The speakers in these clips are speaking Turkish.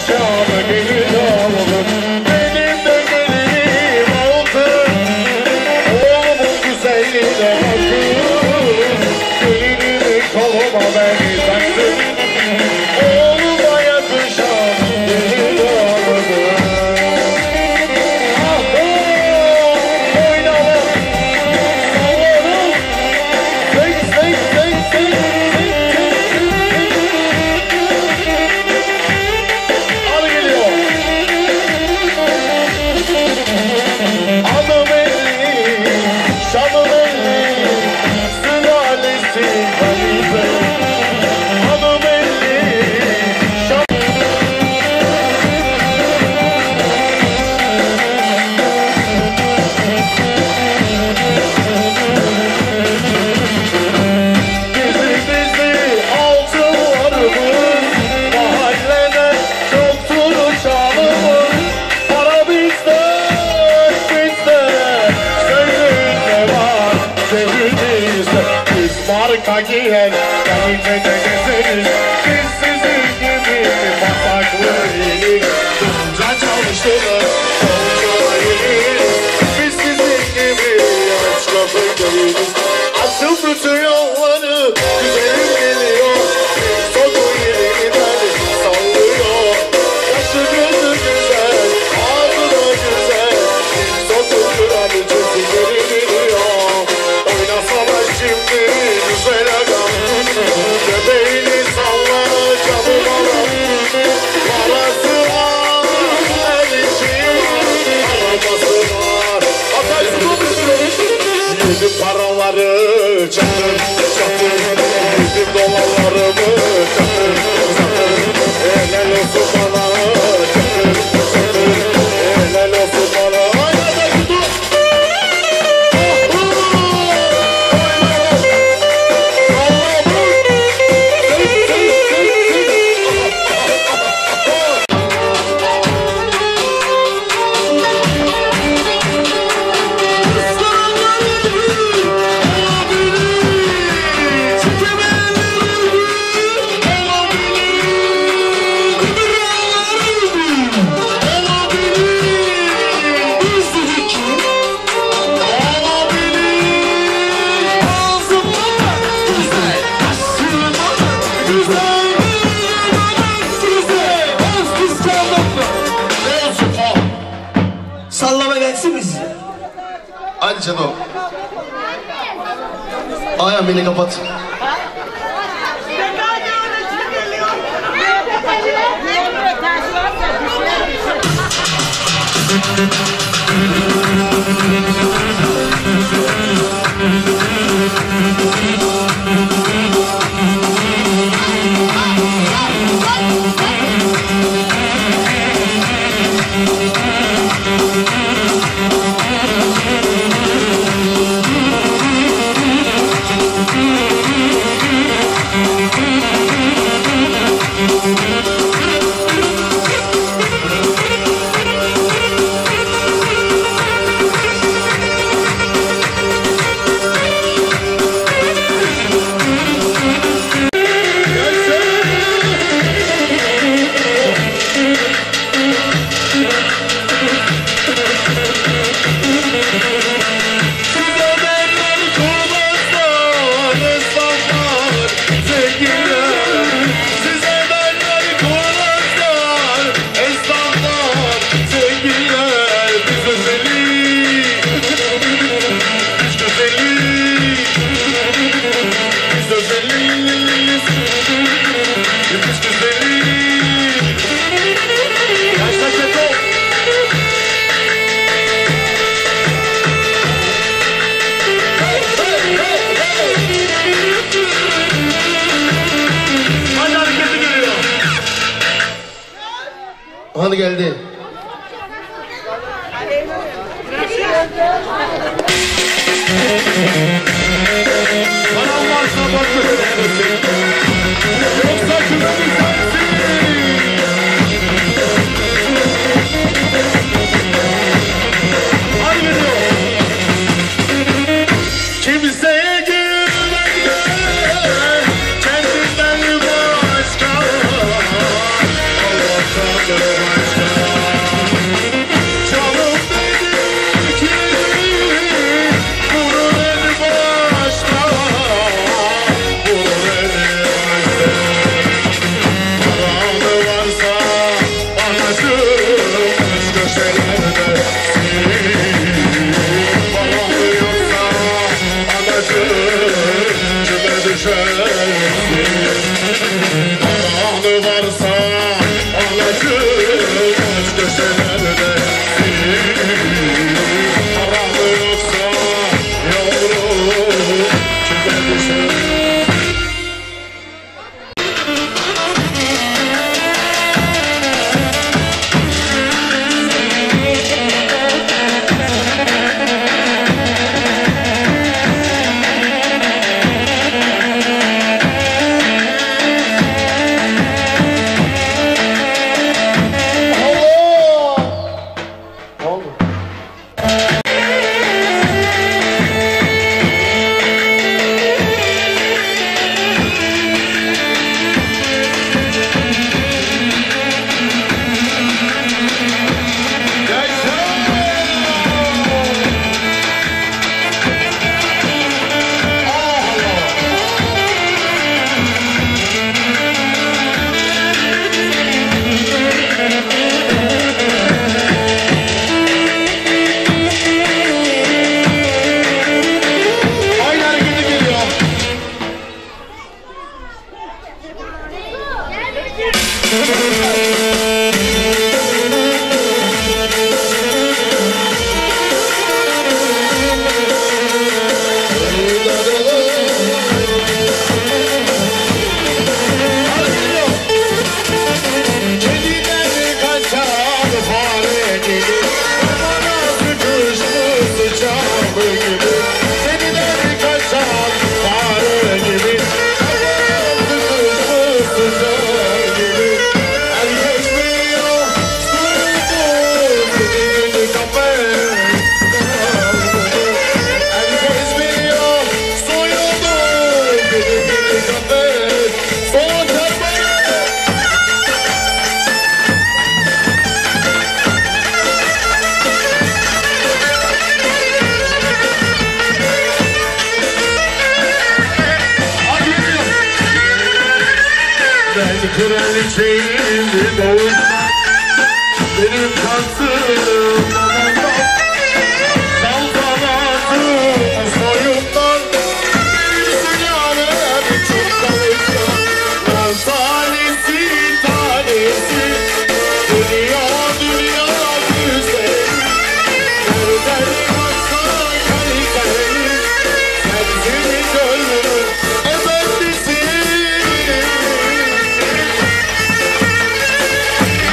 şanı gelin oğlum. Benim de gelinim altın, oğlumun güzelliğine bakın. Gelinimi koluma beni taktın, oğluma yakışan gelin oğlum. Marka giyen, gelince de gezeriz. Biz sizin gibi pasaklı değiliz. Tunca çalışırız, yolculuğa geliriz. Biz sizin gibi aç kapı değiliz. Açıl bütün yolları, güzelim geliyor. Soku yerinden sallıyor. Kaşı gözü güzel, ağzı da güzel. Soku kraliçesi geri geliyor. Oynasana şimdi güzel adam, göbeğini salla çabuk adam. Parası var, her işi arabası var. Atay yedim paraları çatır çatır, yedim dolarlarımı çatır çatır. Helal olsun bana çatır çatır, helal olsun bana. Sallama gelsin mi size? Hadi canım. Ayağım beni kapat. Hadi geldi. Param varsa bakın. Yoksa kınamı sensin. Hadi geliyor. Kimseye güvenme, kendinden başka. Allah'tan Kraliçeyim doğuştan benim kansım saltanatım soyumdan benim sülalem çok tanışım ben tanesi tanesi dünya dünya güzeli nereden baksan kaliteli sensin gönlümün efendisi.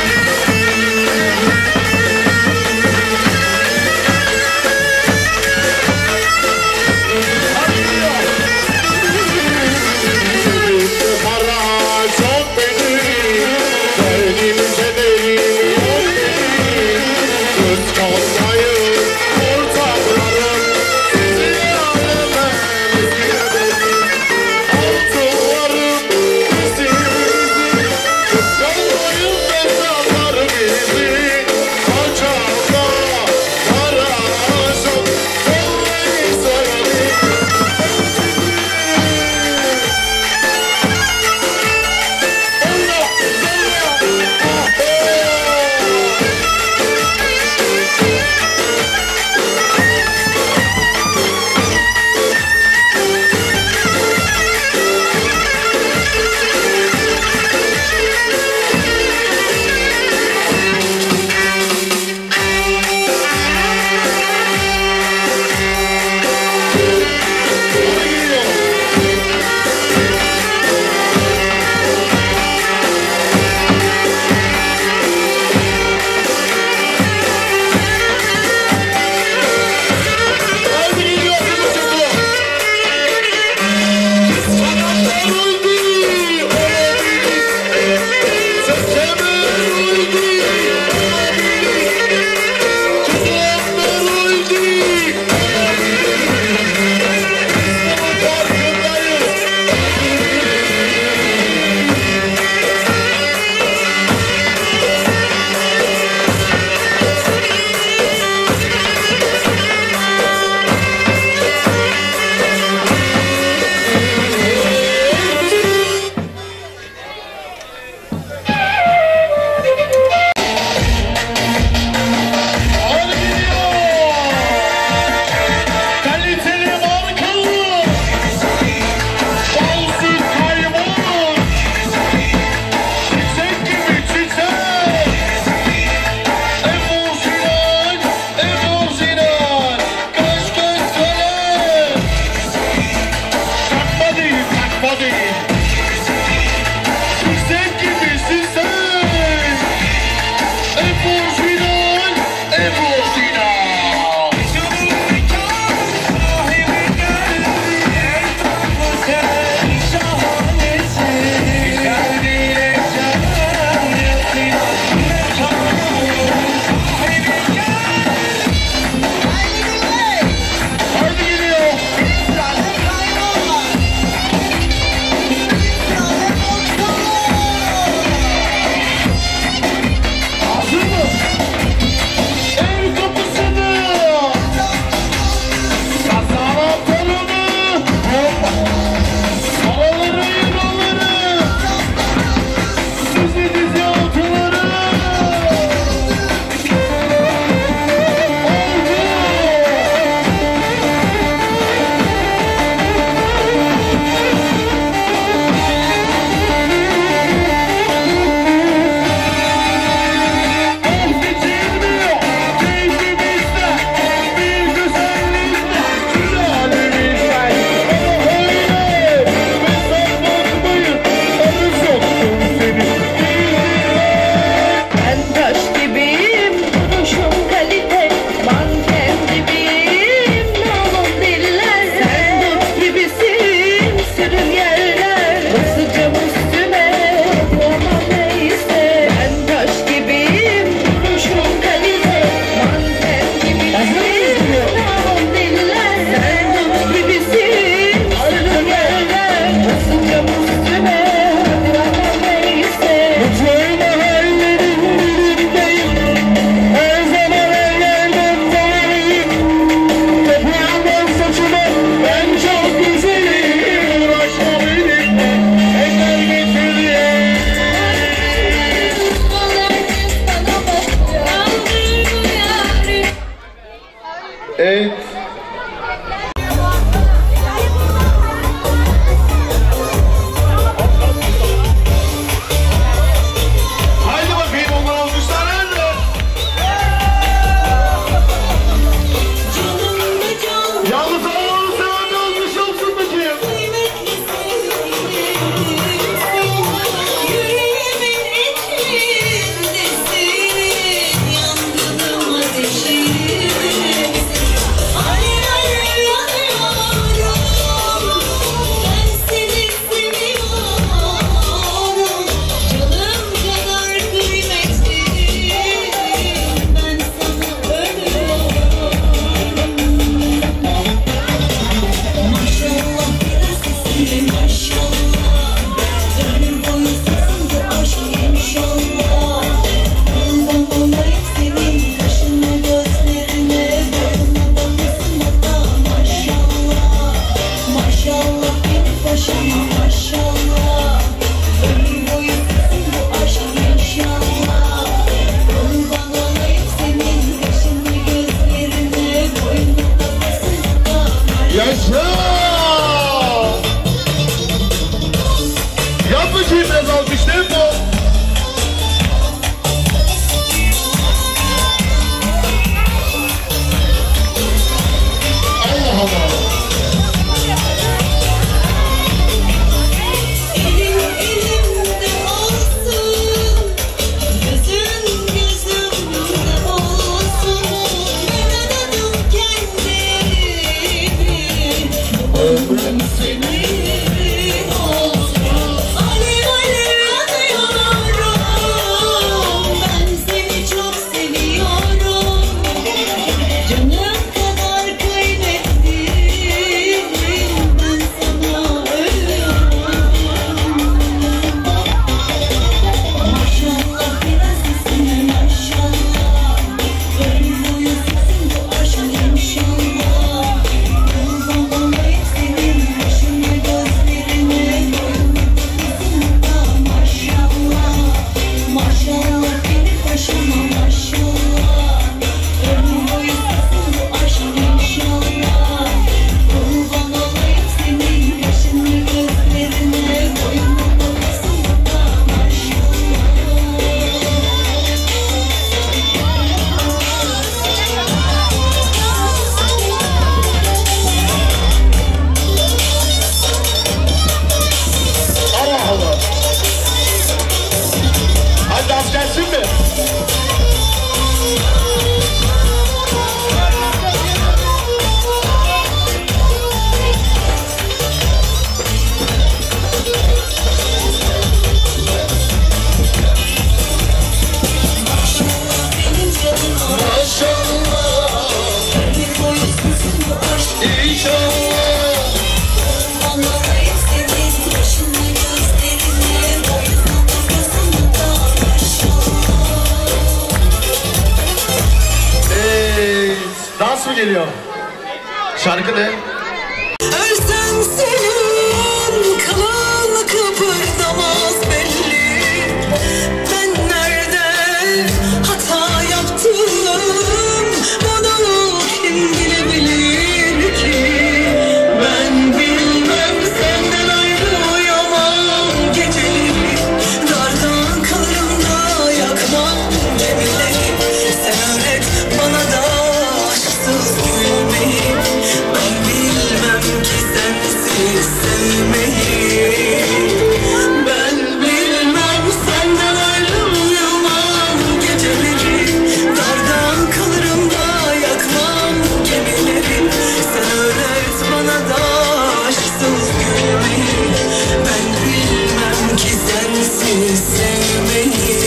Dans mı geliyor? Şarkı ne? Ölsem senin kalan kıpırdamaz belli. Ben nerede hata yaptım, bunu kim bilebilir ki? Ben bilmem, senden ayrı uyamam geceleri. Dardan kalırım da yakmam gemileri. Sen öğret bana da aşksız gülmeyi. Ben bilmem ki sensiz sevmeyi. Ben bilmem, senden ayrı uyumam geceleri. Dardan kalırım da yakmam gemileri. Sen öğret bana da aşksız gülmeyi. Ben bilmem ki sensiz sevmeyi.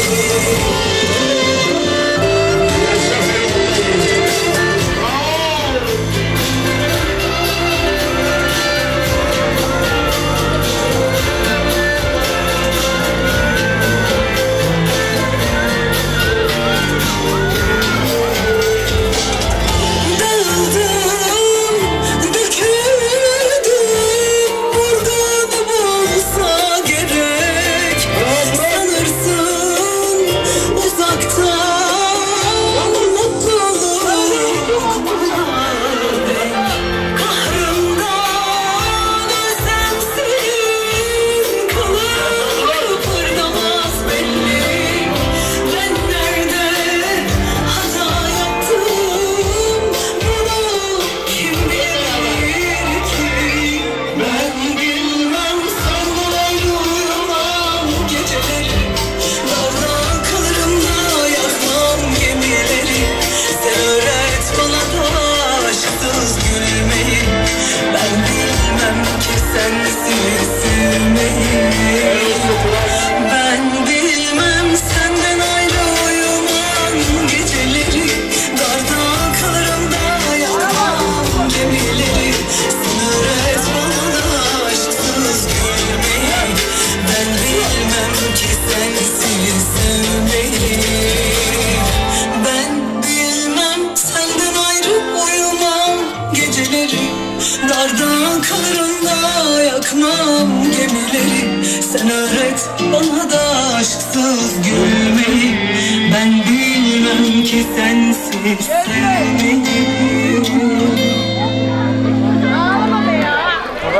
Ben bilmem, senden ayrı uyumam geceleri. Dardan kalırım da yakmam gemileri. Sen öğret bana da aşksız gülmeyi. Ben bilmem ki sensiz sevmeyi. Ben bilmem, senden ayrı uyumam geceleri. Dardan kalırım da yakmam gemileri. Sen öğret bana da aşksız gülmeyi. Ben bilmem ki sensiz sevmeyi. Ağlama be ya.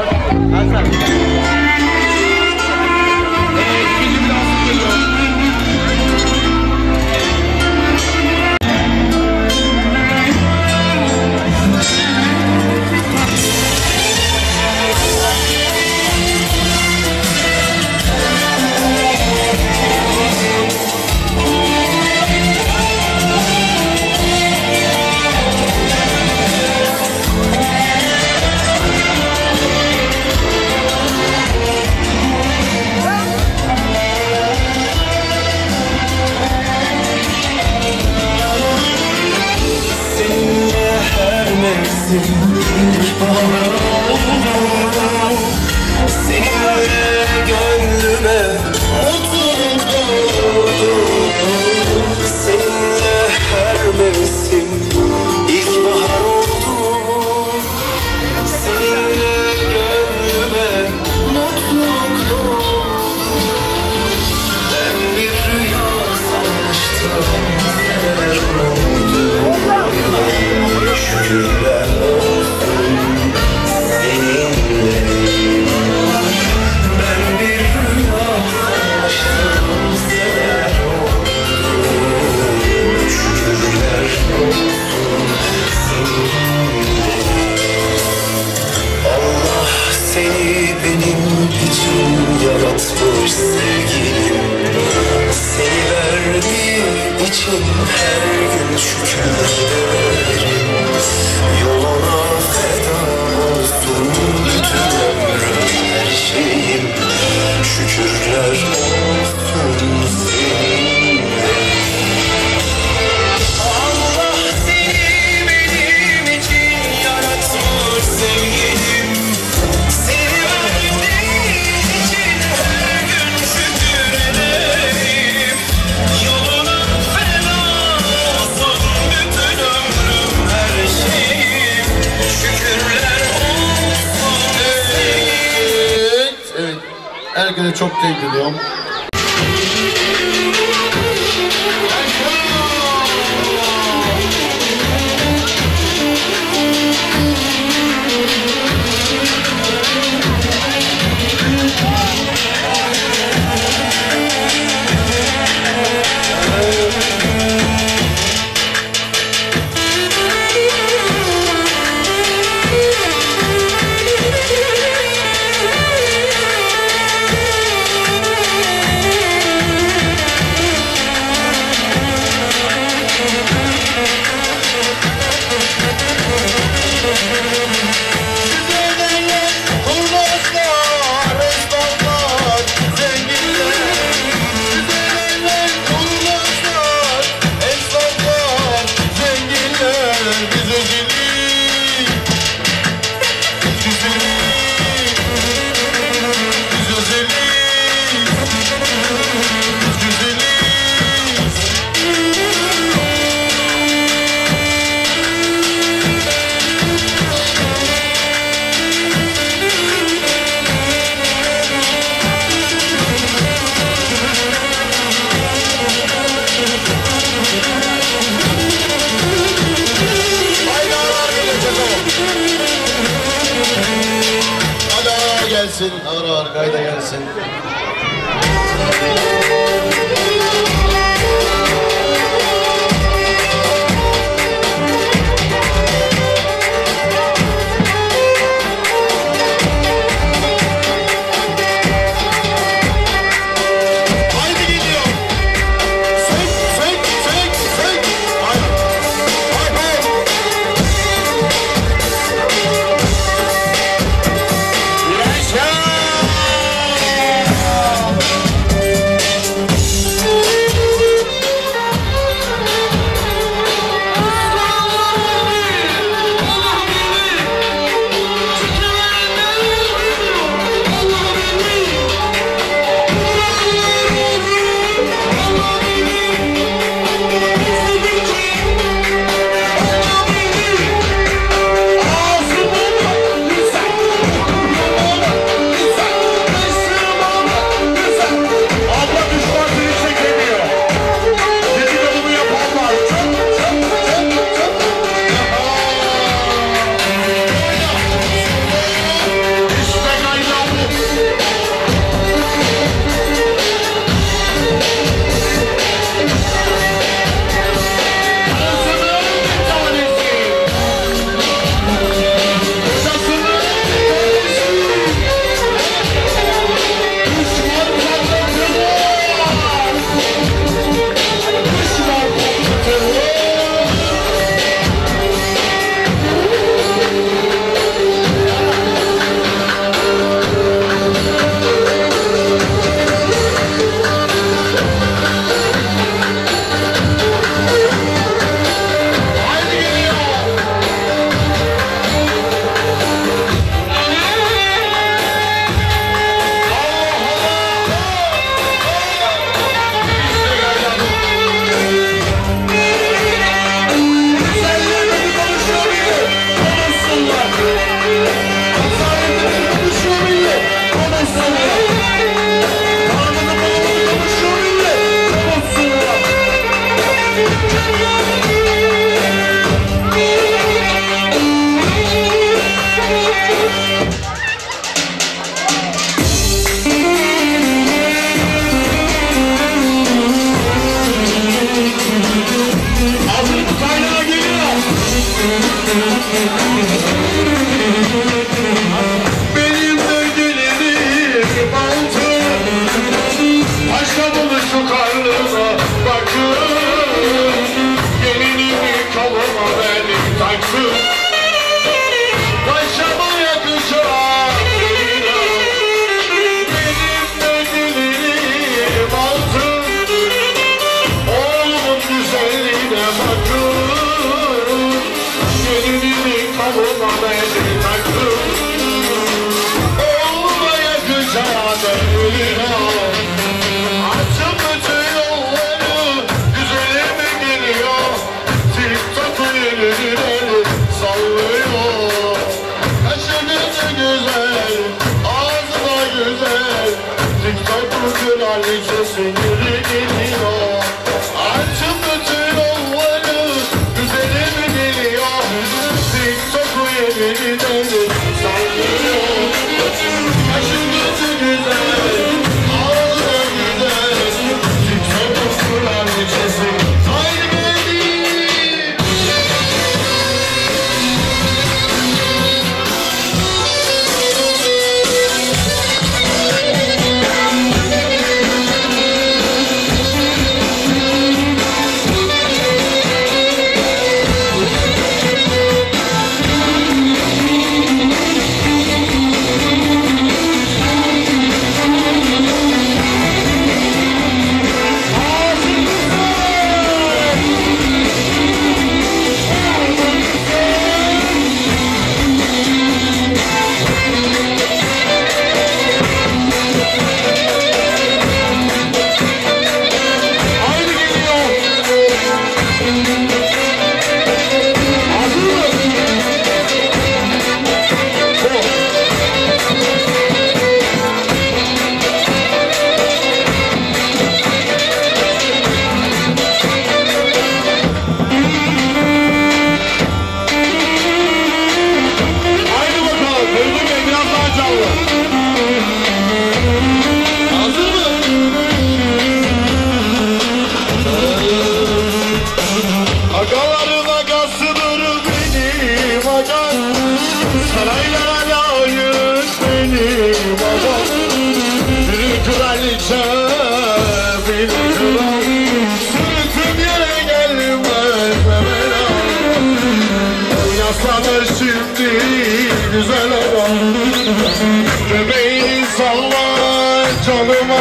Seninle gönlüme mutluluk doğdu. Seninle her mevsim ilkbahar oldu. Seninle gönlüme mutluluk doğdu. Ben bir rüya sanmıştım. için her gün şükürlerim. Yoluna feda olsun bütün ömrüm, her şeyim. Şükürler olsun seninle. Allah seni benim için yaratmış sevgilim. Seni verdiğin için her gün şükür ederim. Yoluna feda olsun bütün ömrüm, her şeyim. Şükürler olsun seninle. Evet. Herkese çok teşekkür ediyorum. Gelsin, ağır ağır kayda gelsin. Haydi geliyor. Sök, sök, sök, sök. Haydi. Haydi. Yaşa!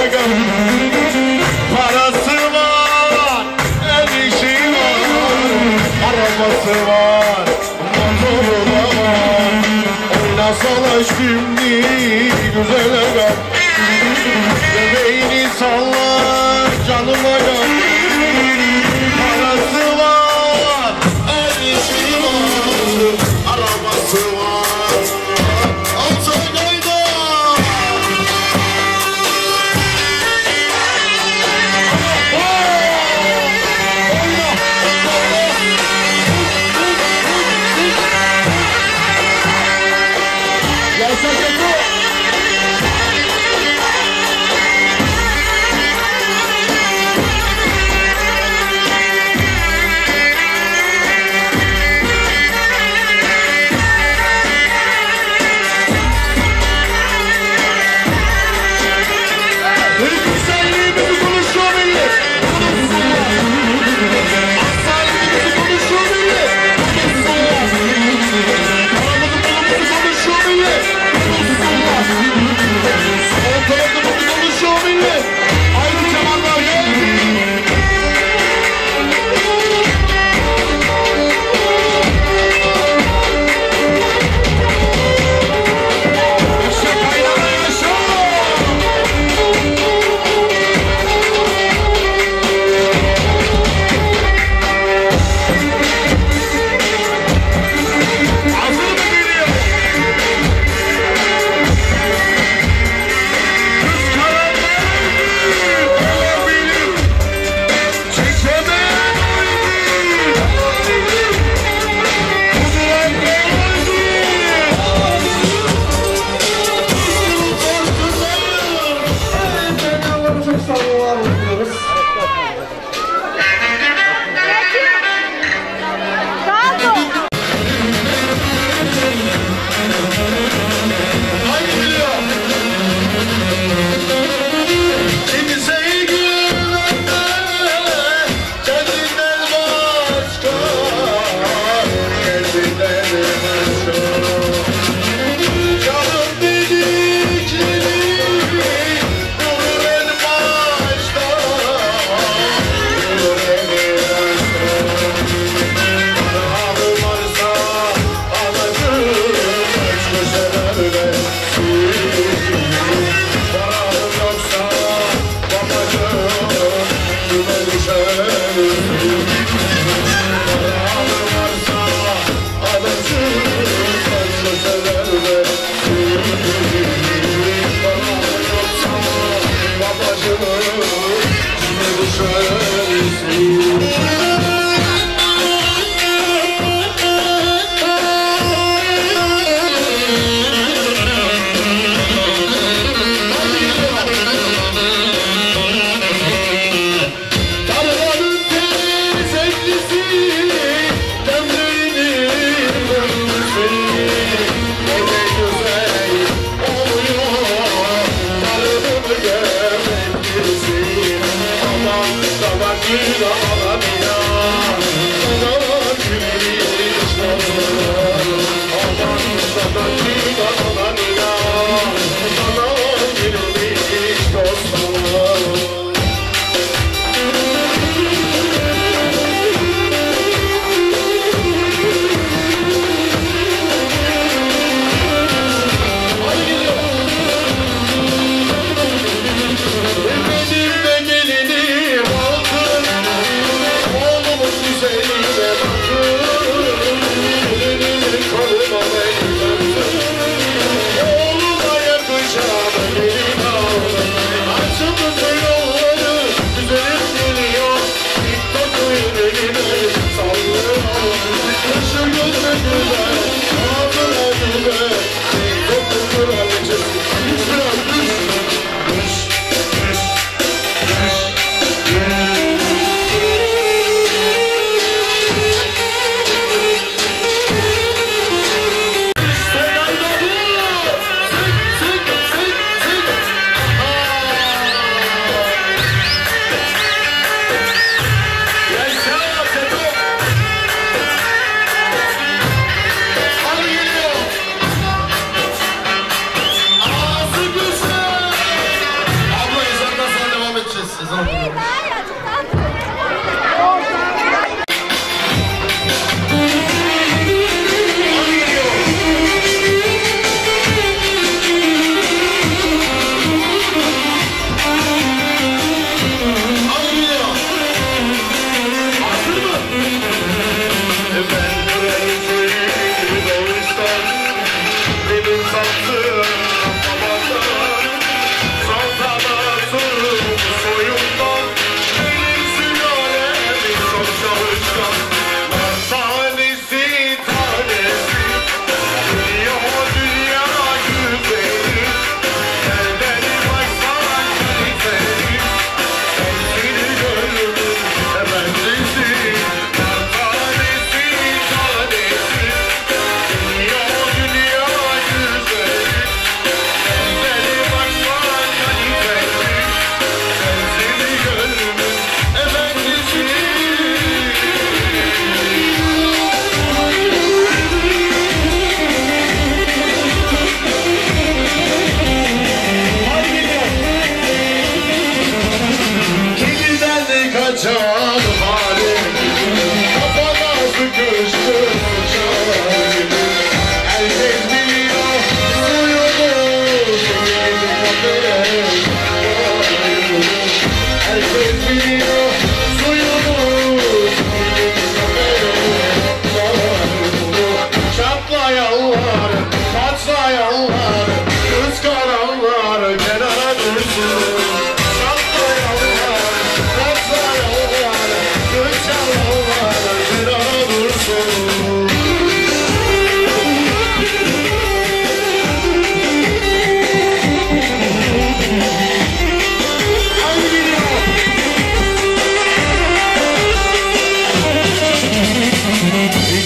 gam. Parası var, ev işi var, arabası var, motoru da var. Oynasana şimdi güzel gam. Bebeğini sallar canıma gam. Parası var, ev işi var, arabası var. Alçakayda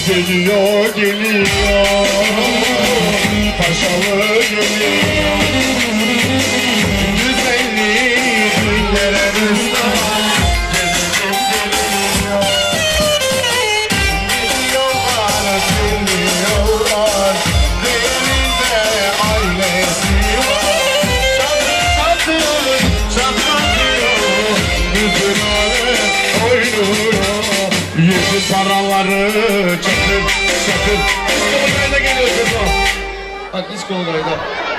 Geliyor geliyor Paşalı geliyor Güzelliği günlere rüzgar Geliyorlar geliyorlar Değerinde ailesi var Çatır çatır Bütün alem oynuyor Yüzün paraları çatır çatır Diskolu Gayda geliyor kızım. Bak Diskolu Gayda.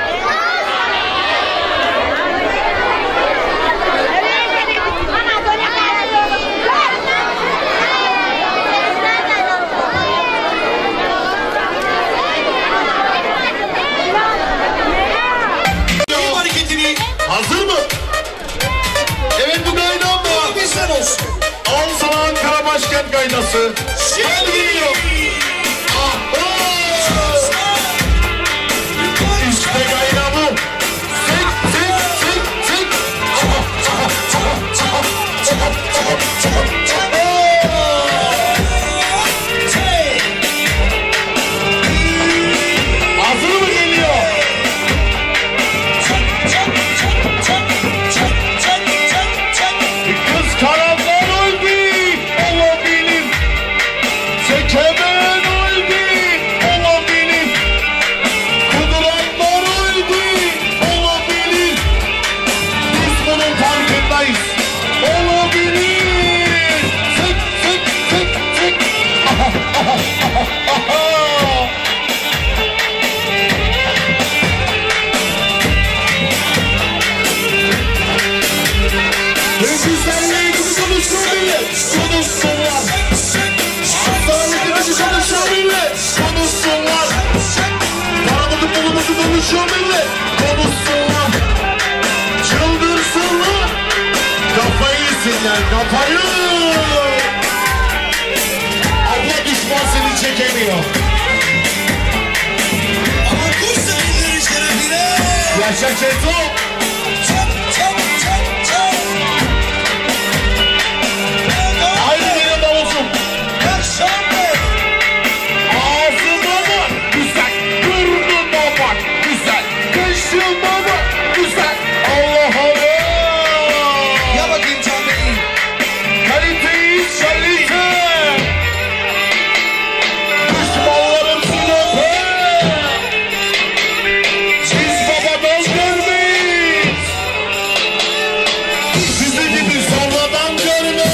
Hazır mı? Evet bu gayda mı? Bir sen olsun. Al sana Ankara Başkent gaydası. Gel geliyor. İşte gayda bu. Sek sek sek sek. Hazır mı geliyor? Kız karanlar öldü, olabilir. Çekemeyen öldü, olabilir. Kuduranlar öldü, olabilir. Biz bunun farkındayız, olabilir. Sık sık sık sık. Aha aha aha aha. Güzelliği bizi konuşsun millet, konuşsunlar. Hastanedeki bizi konuşuyor millet, konuşsunlar. Paramızı pulumuzu konuşuyor millet, konuşsunlar. Çıldırsınlar, kafayı yesinler, kafayı. Abla düşman seni çekemiyor. Ama kuş sevindir şerefine. Yaşa Çeto. Haydi benim davulcum. Ağzıma bak güzel, burnuma bak güzel, kaşıma bak güzel. Allah Allah. Ya bakayım Can Bey. Kaliteyiz kalite. Düşmanlarım sünepe. Biz babadan görmeyiz. Sizi gibi sonradan görmeyiz.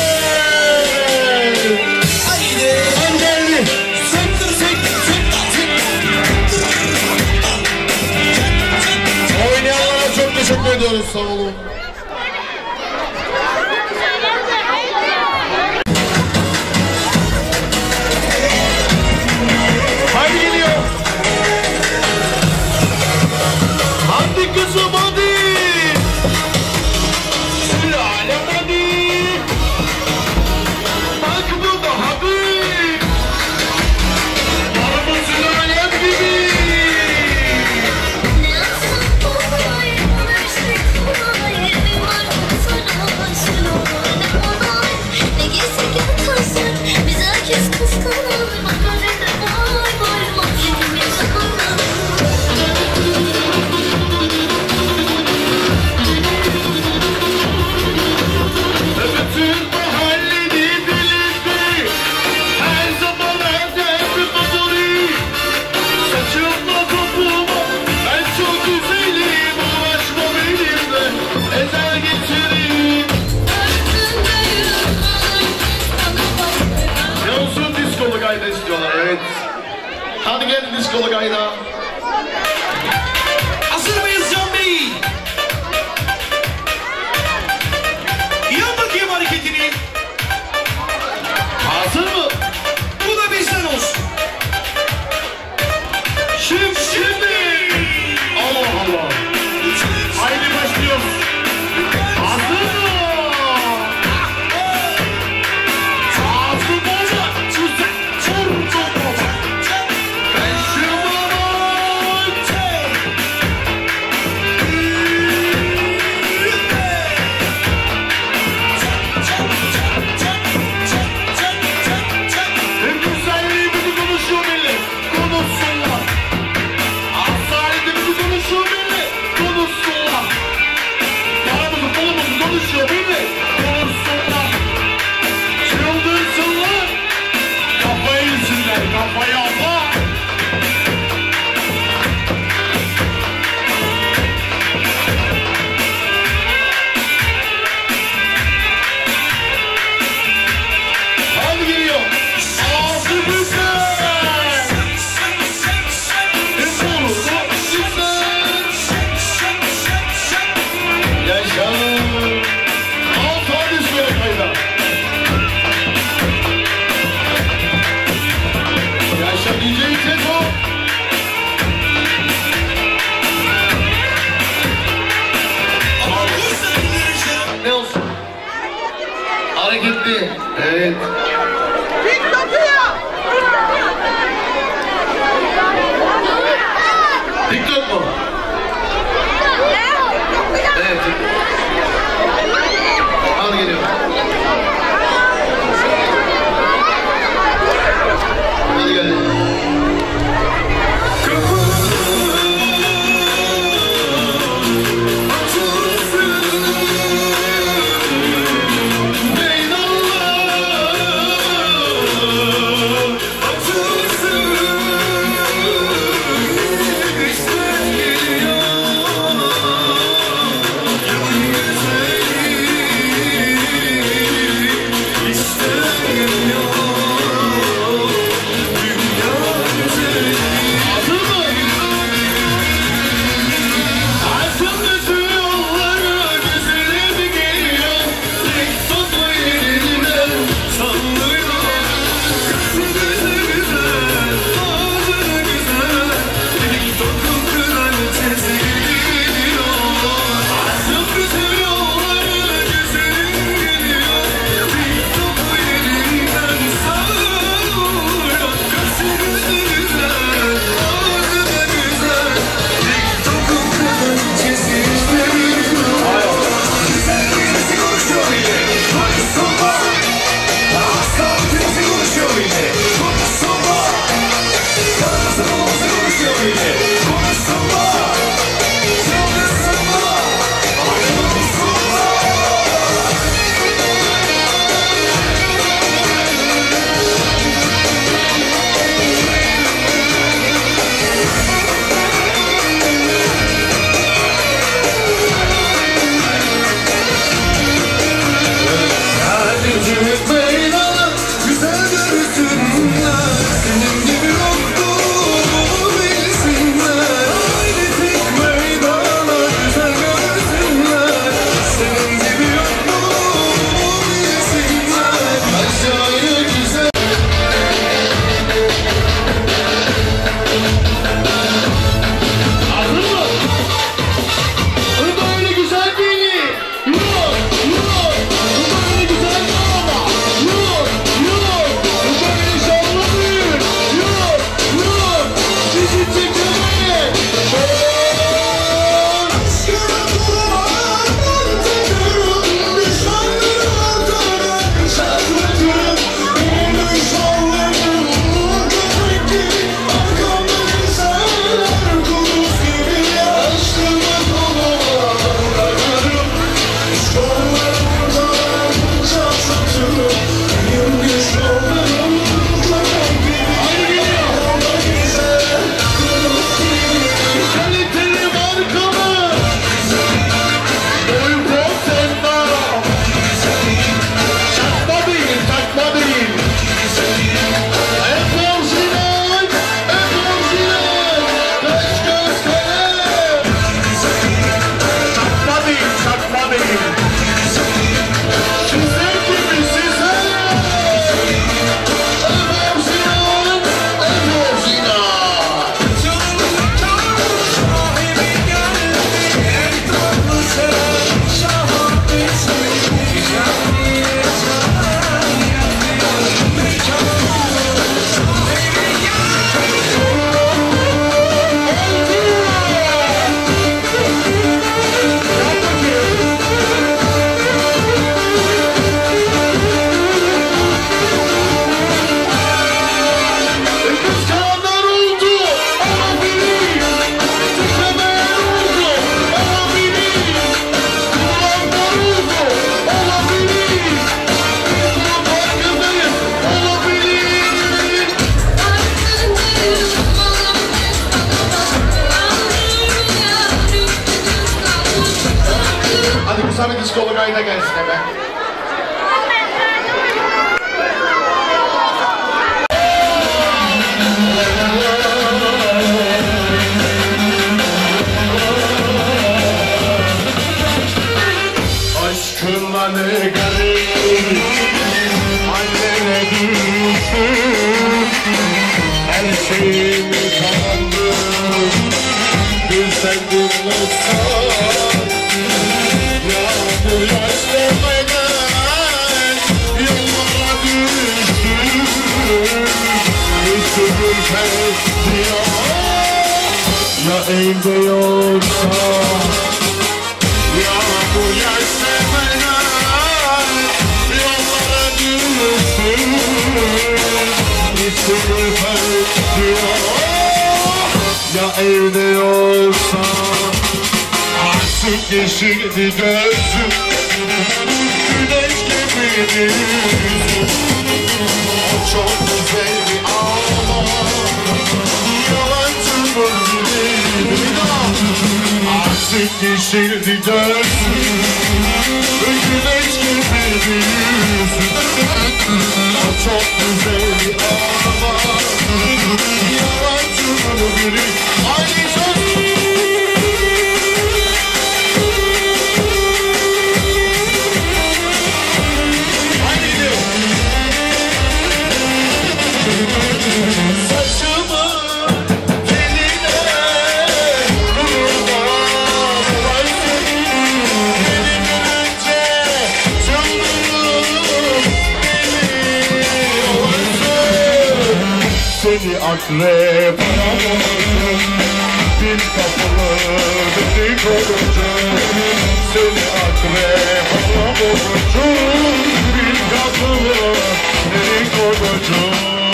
Haydi. Ben geldi. Sık sık sık sık. Oynayanlara çok teşekkür ediyoruz. Sağ olun. Haydi geliyor. Hadi kızım hadi. Sülalem hadi. Bak burada hadi. Varımı sülalem gibi. Bütün mahalleli bilirdi. Her zaman evde bir favori. Saçımla topuma ben çok güzelim. Uğraşma benimle ezel geçireyim. Yavuz'un diskolu gayda istiyorlar evet. Hadi gelin diskolu gayda. Hazır mıyız Can Bey? Yap bakayım hareketini. Hazır mı? Bu da bizden olsun. Şimdi. Allah Allah. Haydi başlıyoruz. Hazır mı? Ağzıma bak güzel, vurdum baba. Ben şımarım. Hareketli. Evet. TikTok mu? Evet. Al geliyorum. Hadi geldi. Sana diskolu kayda gelsin hemen. evde yoksa, ya bu yaşamalar yollara düşsün, içini paylaşıyor. Ya evde yoksa, artık yeşildi gözüm, güneş gibiydi yüzüm. O çok güzel bir ama yalancı gibiydi. Artık yeşildi gözüm, güneş gibiydi yüzüm. O çok güzel bir ama yalancı gibiydi. Aynı söz. Saçımı teline vurmam olaysın, beni görünce çıldırırım, deli olaysın. Seni akrep aramazsın, bir kapılı dedikoducu. Seni akrep aramazsın, bir kapılı dedikoducu.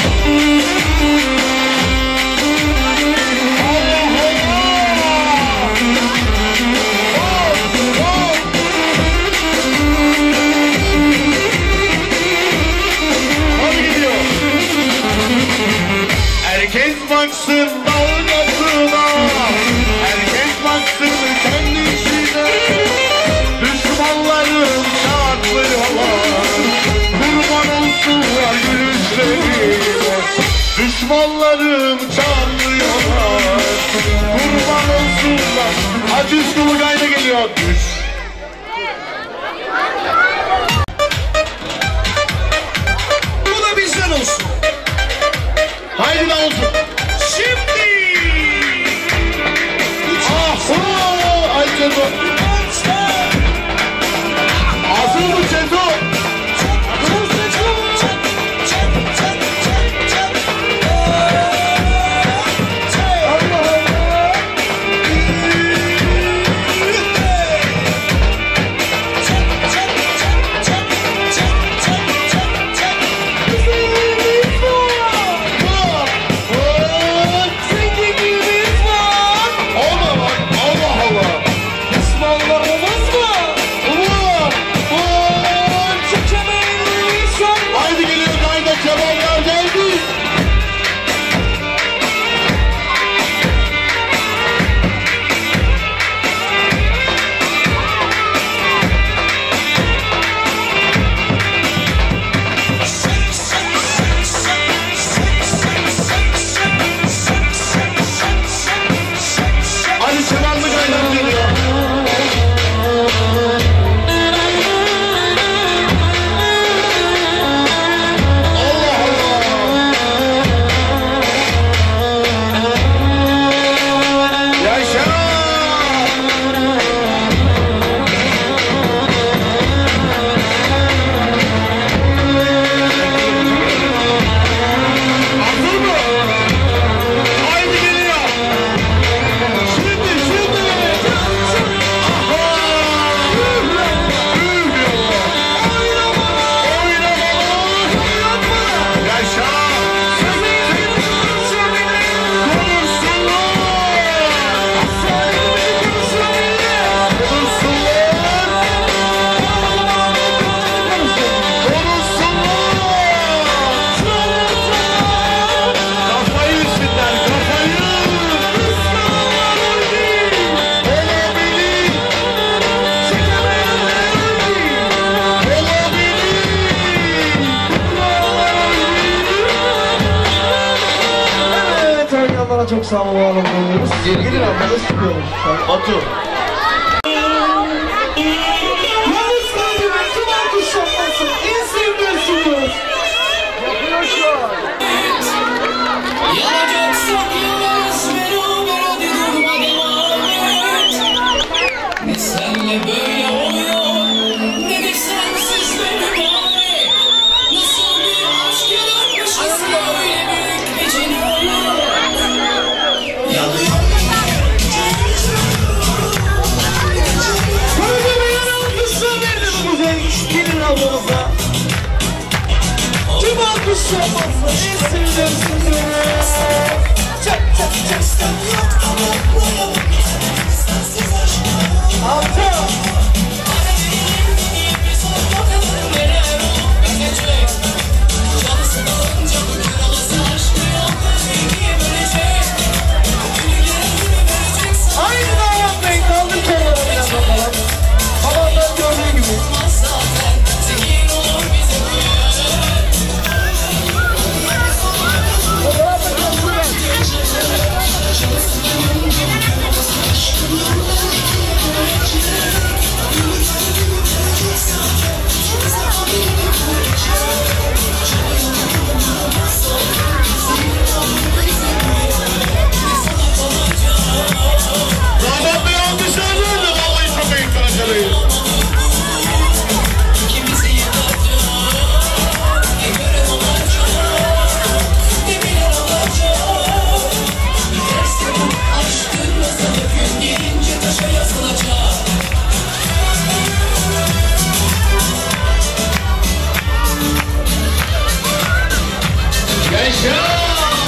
Herkes baksın dalgasına, herkes baksın kendi işine. Düşmanlarım çatlıyorlar, kurban olsunlar gülüşlerine. Düşmanlarım çatlıyorlar, kurban olsunlar. Acı üstümü gayda geliyor. Düş. Bu da bizden olsun. Haydi lan olsun. Şimdi. Ay Çeto. Hazır mı Çeto? Çok sağ olun, var olun. Gelin abla, nasıl çıkıyormuş? Batu. Yalnız kalbime tüm alkış şaplasın. En sevdiğimsiniz. Yapıyor şu an. Yanacaksak yalnız beraber hadi durma devam et. Ne senle böyle oluyor, ne de sensiz beni bari. Nasıl bir aşk yaratmışız böyle büyük bir cinayet. Yanıyor olmasın. İsimdir sizlere. Çek çek çek. Altı. Aynı damatlayın, kaldır kolları biraz bakalım. Babandan gördüğü gibi. Damat Bey alkışlarlar da vallahi çok iyi karşılayın. Yaşa!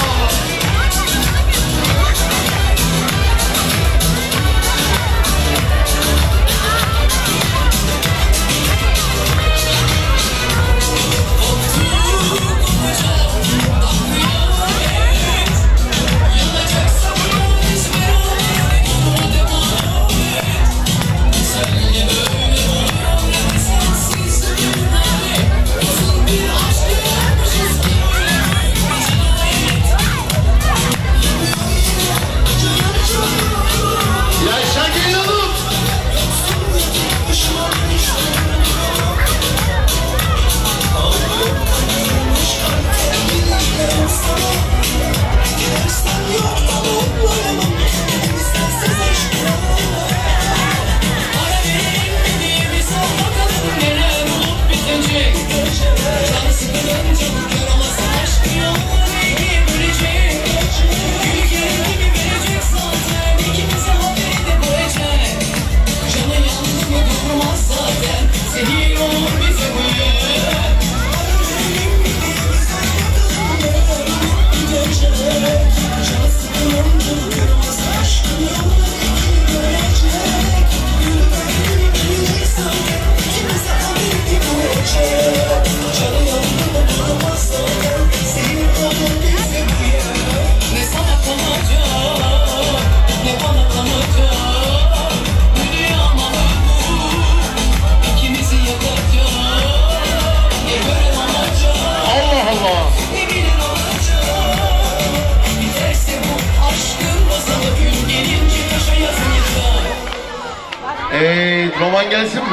Roman gelsin mi?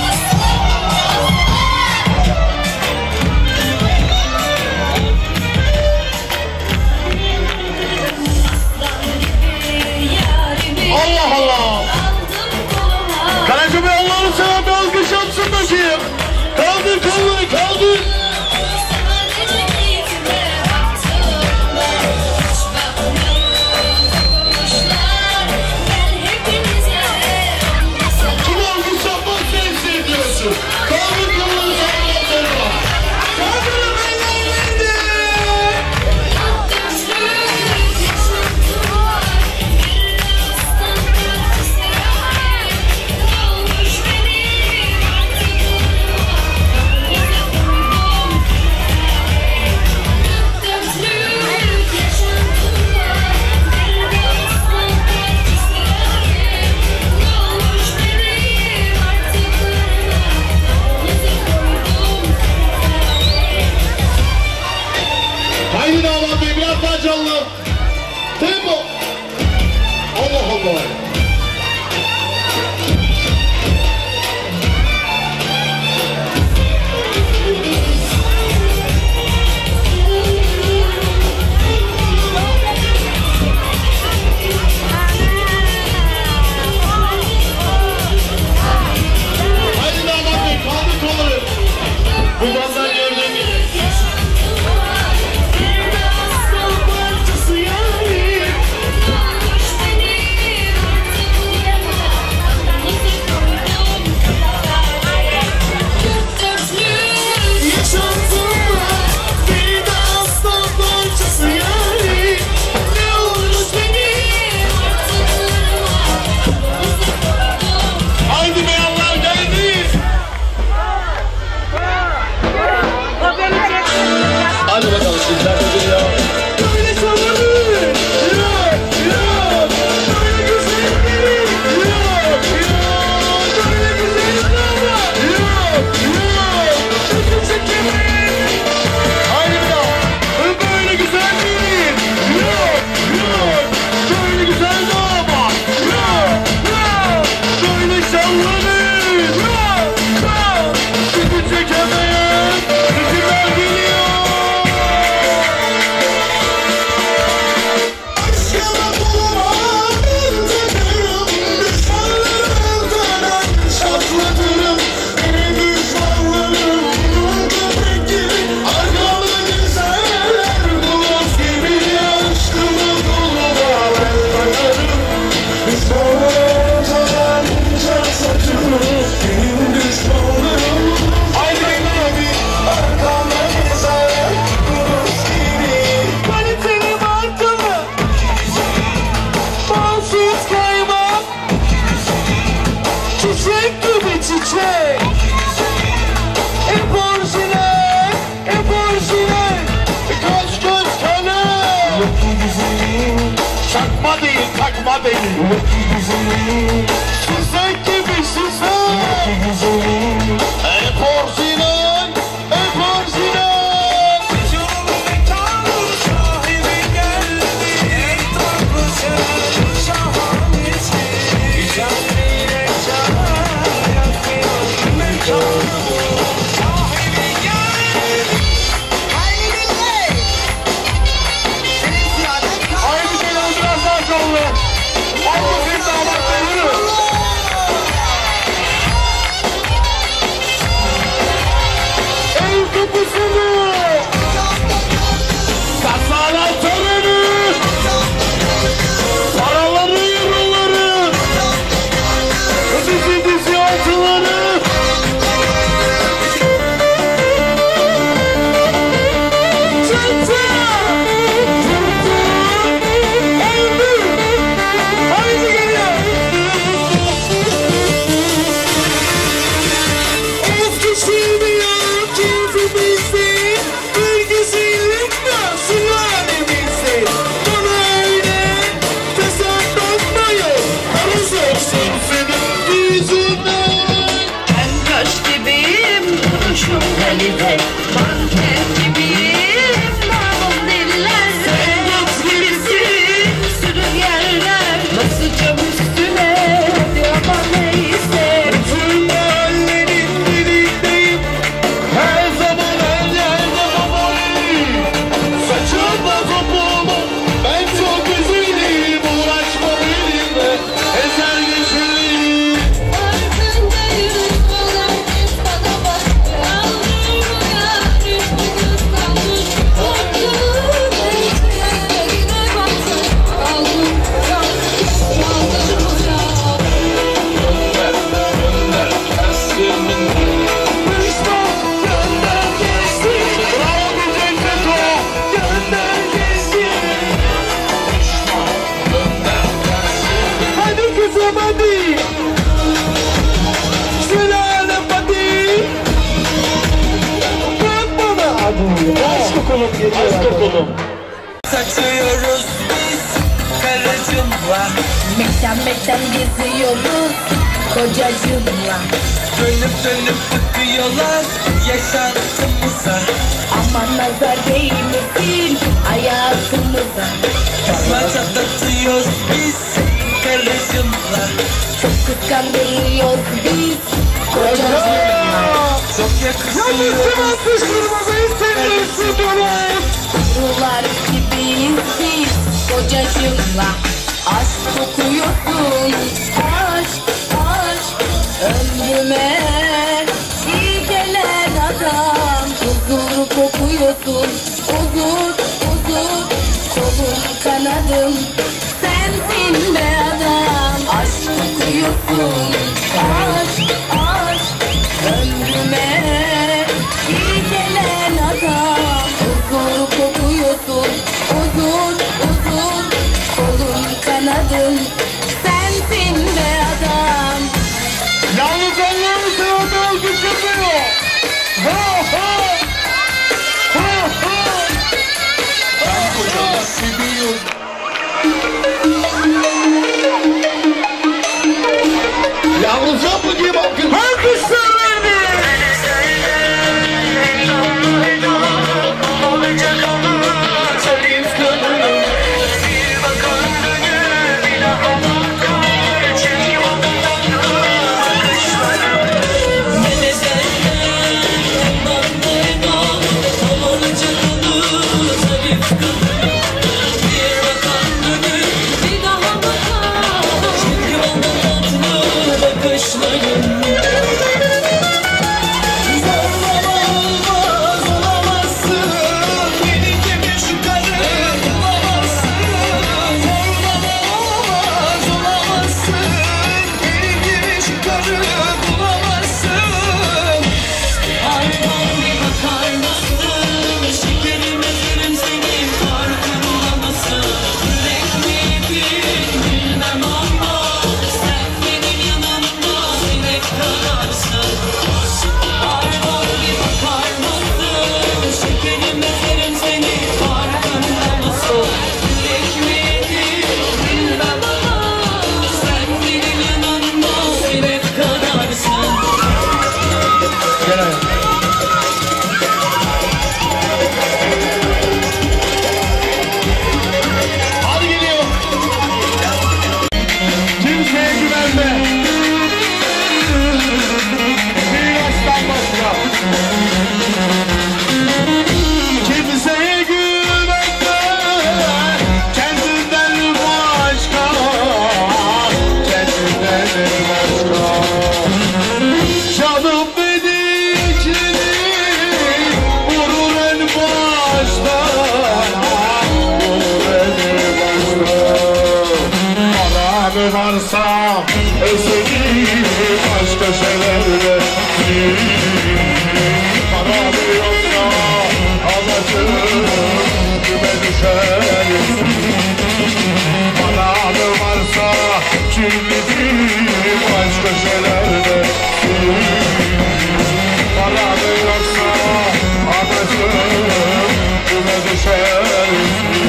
Allah Allah! Karaca Bey Allah'ını seven bir alkış yapsın bakayım. Kaldır kolları, kaldır. Haydi damat bey biraz daha canlı. Tempo. Allah Allah. Haydi damat bey kaldır kolları. Bu bazdan gördüğün gibi. Böyle çalınır. Yok, yok. Böyle güzelleri. Yok, yok. Böyle güzelleri ama. Yok, yok. Çünkü çekemeyin. Haydi bir daha. Böyle güzel değil. Yok, yok. Böyle güzel de ama. Yok, yok. Böyle sallanır. Yok, yok. Bizi çekemeyen ritimler geliyor. Aşkıma bulamam intikarım. Düşmanlarımdan çatlatırım. Beni düşmanlarım beklerim. Arkamı güzeller bulut gibi. Aşkımı bulamam bakarım. Düşmanlarımdan çatlatırım. Benim düşmanlarım Haydi bekle. arkamı güzeller bulut gibi. Kaliteli markalı bağımsız kaymak, çiçek gibi çiçek. Hep orijinal, hep orijinal. Göz göz kalem. Çakma değil, takma değil. Çiçek gibi çiçek. Hep orijinal, hep orijinal. Haydi gel biraz daha canlı. Haydi bir damatla yürü. El kapısını. Kasalar töreni. Paraları, euroları. Dizi altıları. Haydi geliyor. Eski sevmiyor keyfimizi. Bir güzellik nasıl halimizde. Bana öyle fesat bakmayın. Arız olsun senin yüzünden. Ben taş gibiyim, duruşum kalite. Manken gibiyim, namım dillerde. Sen dost gibisin, sürüngenler. Nasıl cam üstüne, hadi ama neyse. Tüm mahallenin dilindeyim. Her zaman her yerde babayım. Saçımda topuğumu ben çok üzüleyim. Uğraşma benimle ezer geçireyim. Ardındayım, olan kız bana bak. Aldırmaya, düşmanız kalmış. Korktum, yine baksın. Aldım, Düşman gönder geçsin. Bravo DJ Seto. Gönder geçsin. Hadi kızım hadi. Şelale hadi. Bırak bana hadi. Aşk okulum geliyor. Aşk okulum. Kaçıyoruz biz karıcımla. Mekan geziyoruz kocacığımla. Dönüp bakıyorlar yaşantımıza. Aman nazar değmesin hayatımıza. Maç atlatıyoruz biz karıcımla. Çok kıskandırıyoruz biz kocacığımla. Çok Yalnız yakışıyoruz. alkıştırmayı seviyorsun Dolayım. Ruhlar gibiyiz biz kocacığımla. Aşk kokuyorsun aşk aşk. Ömrüme iyi gelen adam. Huzuru kokuyorsun huzur huzur. Kolum kanadım sensin be adam. Aşk kokuyorsun aşk aşk. Ömrüme iyi gelen adam. Huzur kokuyorsun huzur huzur. Kolum kanadım sensin be adam. Yalnız Allah'ın sevdiği alkış yapıyor. Ha ha. Ha ha. bildiğim aşk köşelerde paranı yoksa anacığım buna düşersin.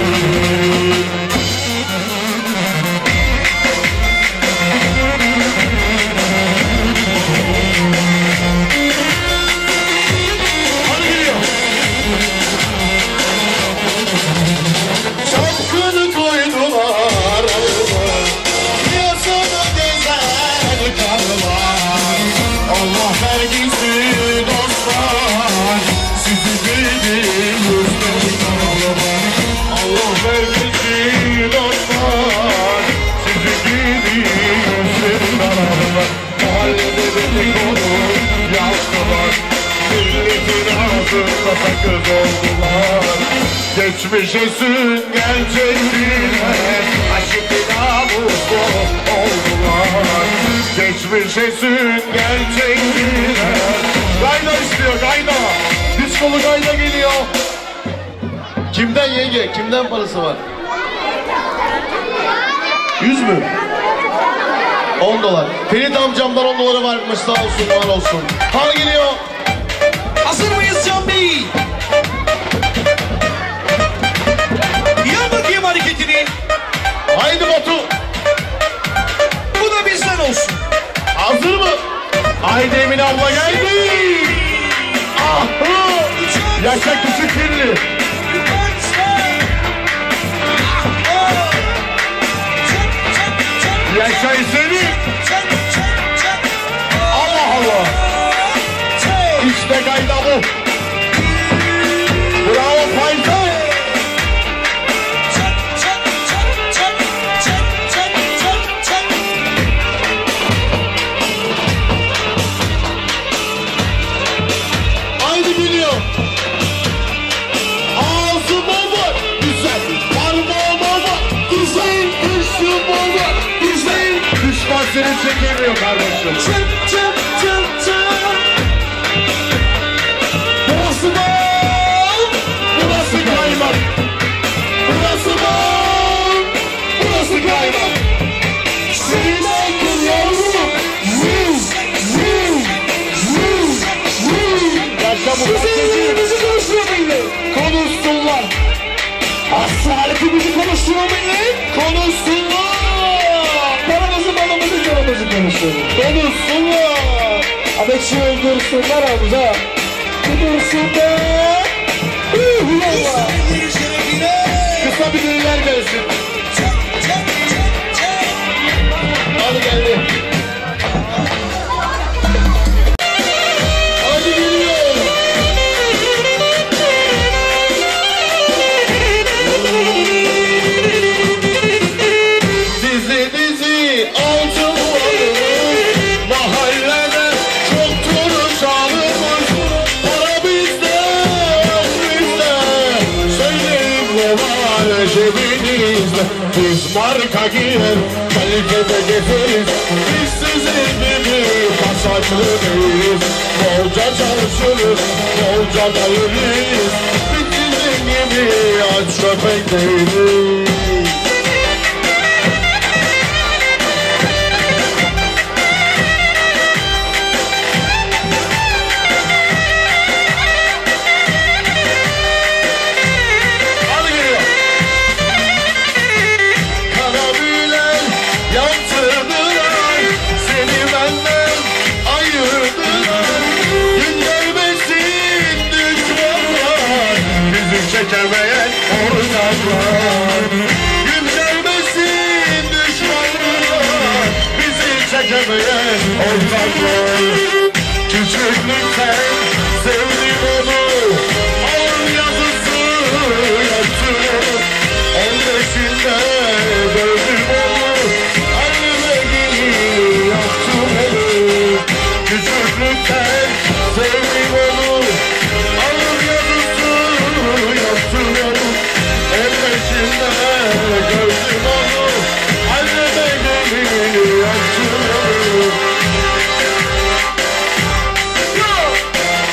Çapkını koydular ağıma, piyasada gezen karılar. Allah vergisi dostlar, sizi bildiğim üstelik ağıma. Allah vergisi dostlar, sizi bildiğim üstelik ağıma. Mahallede dedikodu yaptılar, milletin ağzında sakız oldular. Geçmişesin gerçekliğine aşık namuslu oldular. Geçmişesin gerçekliğine. Gayda istiyor gayda. Diskolu gayda geliyor. Kimden yenge? Kimden parası var? 100 mü? 10 dolar. Ferit amcamdan 10 doları varmış, sağ olsun var olsun. Har geliyor. Hazır mıyız Can Bey? Yap bakayım hareketini. Haydi Batu. Bu da bizden olsun. Hazır mı? Haydi Emine abla geldi. Ah! Yaşa küçük kirli. Yaşa seni. Allah Allah. İşte gayda bu. Bravo Fayda. Haydi geliyor. Ağzım var. Güzel. Parmağım var. Güzel. Kışım var. Güzel. Düşman seni çekemiyor kardeşim. Çık çık çık çık. Burası bal. Burası kaymak. Burası bal. Burası kaymak. Seni bakın yavrum. Yaşa bu bizi konuşuyor millet. Konuşsunlar. Asaletimizi konuşuyor millet. Konuşsunlar. Paramızı malımızı canımızı konuşsunlar. Abeşi öldürsünler abuza. Öldürsünler. Allah. Kısa bir diller gelsin. Hadi geldi. Hadi geliyor. Dizi dizi altın varmış, mahallede çoktur şanımız. Para bizde, bizde, söyleyin ne var cebinizde. Biz marka giyer, kalitede gezeriz. Biz sizin gibi kasaçlı değiliz. Bolca çalışırız, bolca da yürüyüz. Biz sizin gibi aç köpek değiliz. Çekemeyen ortaklar, gün gelmesin düşmanlar, bizi çekemeyen ortaklar. Küçüklükten sevdim onu, ağır yazısı yaktım. 15'inde gördüm onu, anneme gibi yaptım onu. Küçüklükten sevdim onu, ağır yazısı yaptım onu. 15'inde gördüm onu, anneme gibi yaptım onu.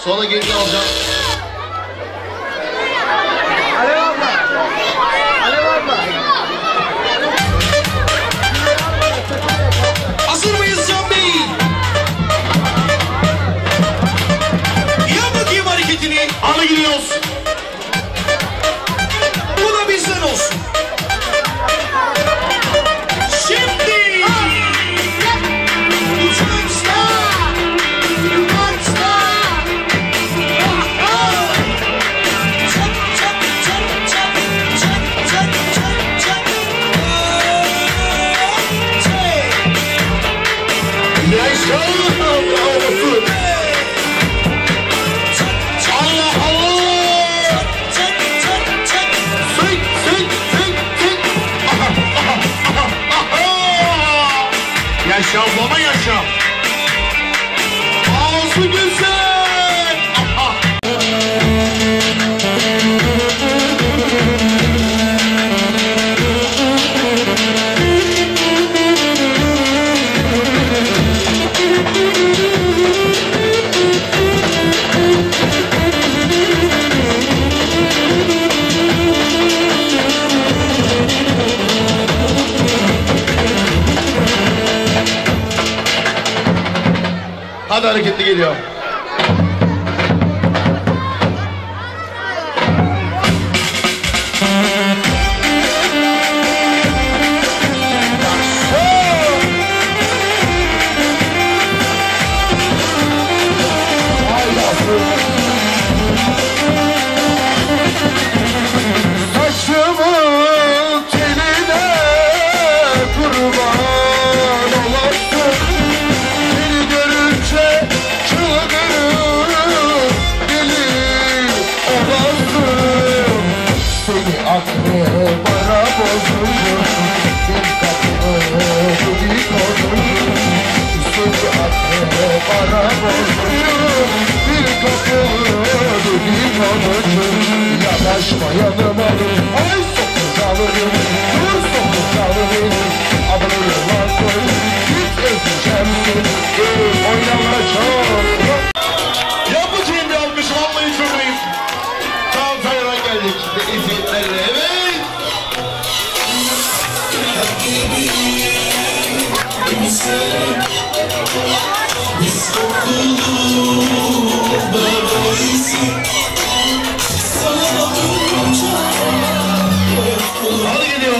Sonra geri alacağım. Alev abla. Alev abla. Hazır mıyız Can Bey? Yap bakayım hareketini. Ana gidiyoruz. Bu da bizden olsun. Şimdi. Yaşa baba yaşa. Ağzı güzel. Aha. Hadi hareketli geliyor. Saçımın teline kurban olasın. Seni görünce çılgınım gelir olasın. Seni aklı bana bozulur. Bir kapımı dedik olur. Seni aklı bana bozulur. Bir kapımı dedik olur. Yanaşma yanıma. Ay sokuz alırım. Dur sokuz alırım. Adını yollar koy. Hiç ezeceğim seni. Oynanacak. Yapacağım bir almış. Vallahi çocuğuyum. Tam sayıran geldik. Ve izletlerle evet. Hadi geliyor.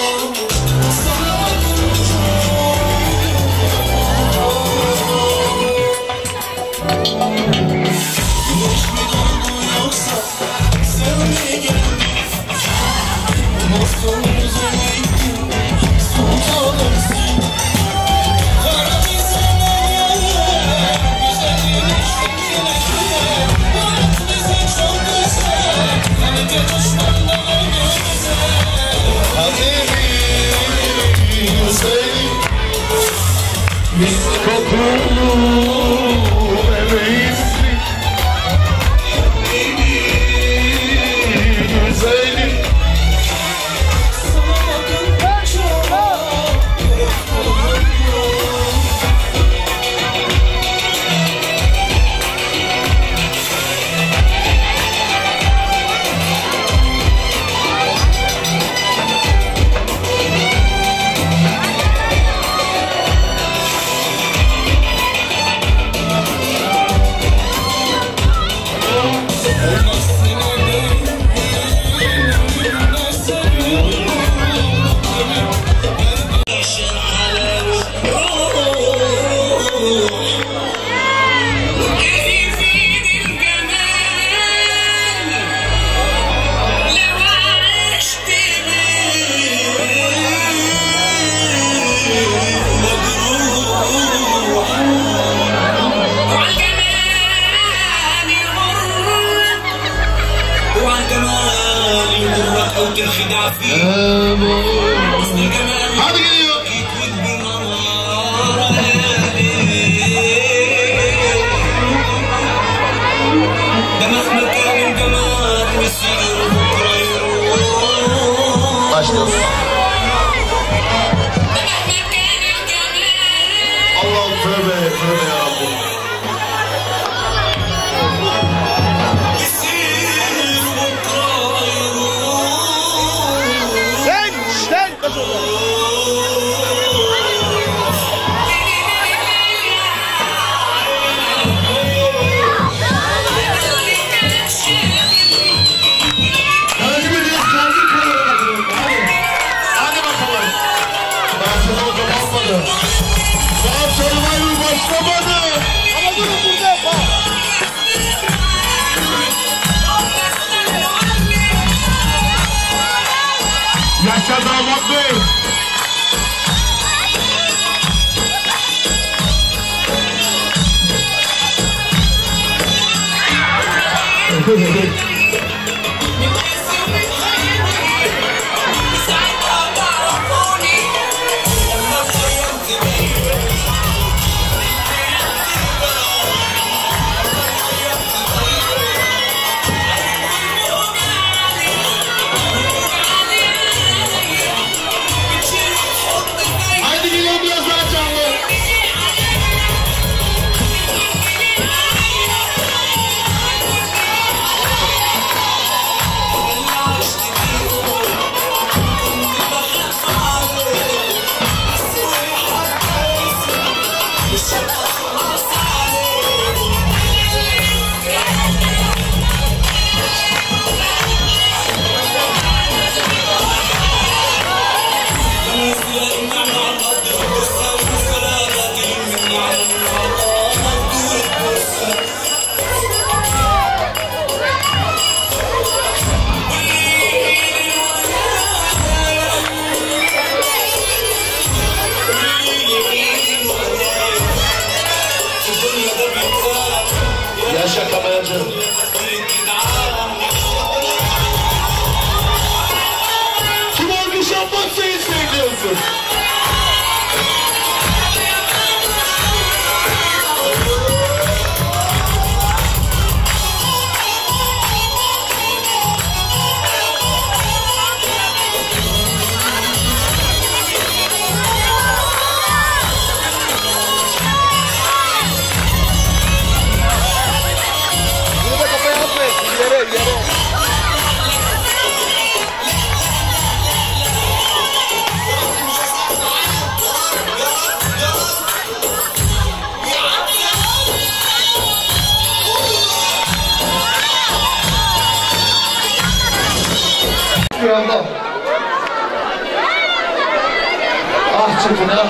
Kokulu bebeğimsin. Güzelim. Hadi geliyor. Başlıyoruz. Allah'ım tövbe, tövbe yarabbim. Yaşa damat bey. Yaşa kameracı. Kim olmuş yapmaksa hissediyorsun. Anda. Ah çırpına.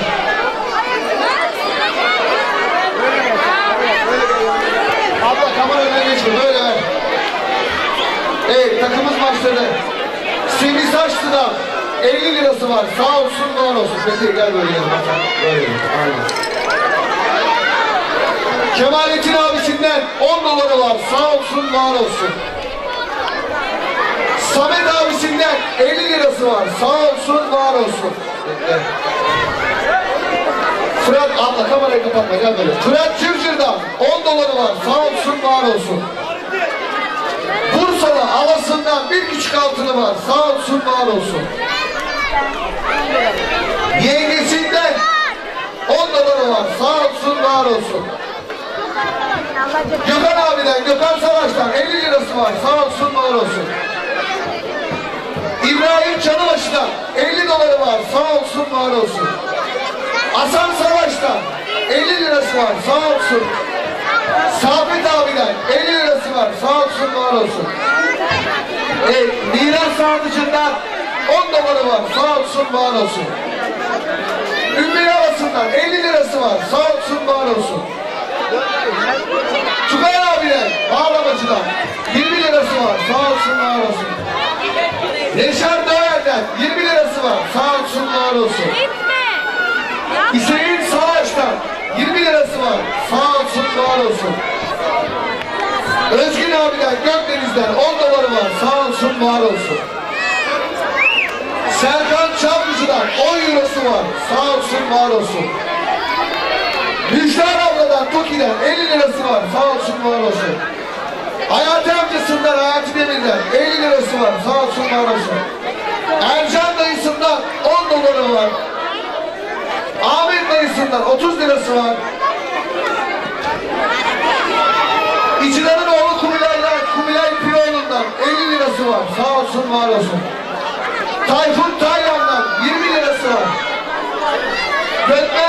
Abla kameradan geçme böyle ver. Evet takımız başladı. Semih Saçlı'dan 50 lirası var. Sağ olsun var olsun. Fethi gel böyle yanıma. Böyle aynen. Kemalettin abisinden 10 doları var. Sağ olsun var olsun. Samet abisinden 50 lirası var. Sağ olsun, var olsun. Evet. Fırat, abla kamerayı kapatma, gel böyle. Fırat Cırcır'dan 10 doları var. Sağ olsun, var olsun. Bursa'da Alası'ndan bir küçük altını var. Sağ olsun, var olsun. Yengesinden 10 doları var. Sağ olsun, var olsun. Gökhan abiden, Gökhan Savaş'tan 50 lirası var. Sağ olsun, var olsun. İbrahim Canıbaşı'dan 50 doları var. Sağ olsun, var olsun. Hasan Savaş'tan 50 lirası var. Sağ olsun. Sabit abiden 50 lirası var. Sağ olsun, var olsun. Miras Sardıcı'ndan 10 doları var. Sağ olsun, var olsun. Ümmü Havası'ndan 50 lirası var. Sağ olsun, var olsun. Tugay abiden Bağlamacı'dan 20 lirası var. Sağ olsun, var olsun. Yaşar Doğer'den 20 lirası var. Sağ olsun, var olsun. Hüseyin Savaş'tan 20 lirası var. Sağ olsun, var olsun. Özgün abiden Gökdeniz'den 10 doları var. Sağ olsun, var olsun. Serkan Çavlıcı'dan 10 eurosu var. Sağ olsun, var olsun. Müjdat abladan Toki'den 50 lirası var. Sağ olsun, var olsun. Hayati amcasından Hayati Demir'den 50 lirası var. Sağ olsun, var olsun. Ercan dayısından 10 doları var. Ahmet dayısından 30 lirası var. İçilerin oğlu Kubilay Piyoğlu'ndan 50 lirası var. Sağ olsun, var olsun. Tayfun Taylan'dan 20 lirası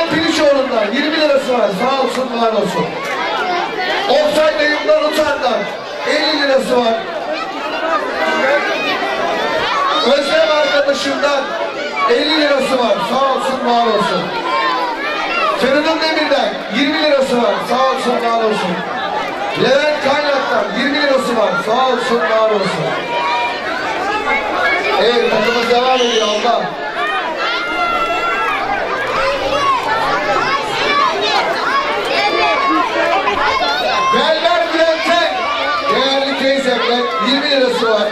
Süleyman Piliçoğlu'ndan 20 lirası var. Sağ olsun, var olsun. Oksay Bey'imden Utan'dan 50 lirası var. Özlem arkadaşımdan 50 lirası var. Sağ olsun, var olsun. Feridun Demir'den 20 lirası var. Sağ olsun, var olsun. Levent Kaynak'tan 20 lirası var. Sağ olsun, var olsun. Evet, takımız devam ediyor Allah. Belber Bülent'ten değerli teyzemden 20 lirası var.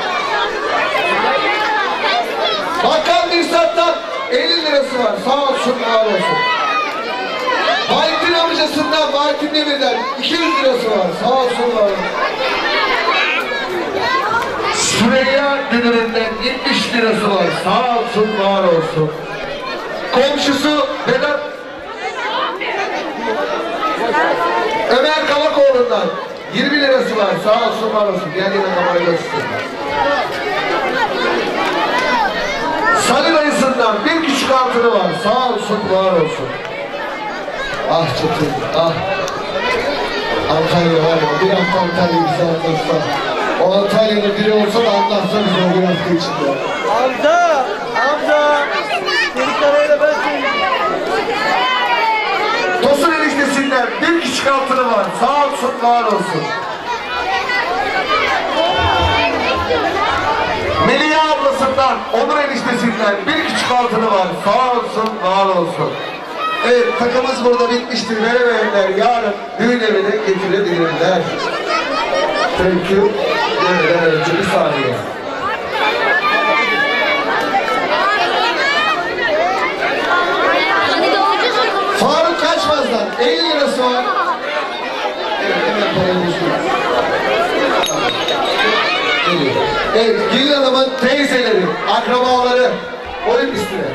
Bakan Mirsat'tan 50 lirası var. Sağ olsun, var olsun. Bahattin amcasından, Bahattin Demir'den 200 lirası var. Sağ olsun, var olsun. Süreyya Dünürü'nden 70 lirası var. Sağ olsun, var olsun. Komşusu Vedat Ömer Kavakoğlu'ndan 20 lirası var. Sağ olsun, var olsun. Gel yine kamerayı göstereyim. Salih dayısından bir küçük altını var. Sağ olsun, var olsun. Ah Çetin, ah. Antalya var ya, bir hafta Antalya'yı bize anlatsa. O Antalya'da biri olsa da anlatsa bize o bir hafta içinde. Hamza! Seni karayla ben söyleyeyim. Tosun eniştesinden bir küçük altını var. Sağ olsun, var olsun. Melih ablasından, Onur eniştesinden bir küçük altını var. Sağ olsun, var olsun. Evet, takımız burada bitmiştir. Veremeyenler yarın düğün evine getirebilirler. Thank you. Demeden önce bir saniye. Faruk Kaçmaz'dan 50 lirası var. Evet, hemen parayı evet, Gülün Hanım'ın teyzeleri, akrabaları oyun üstüne.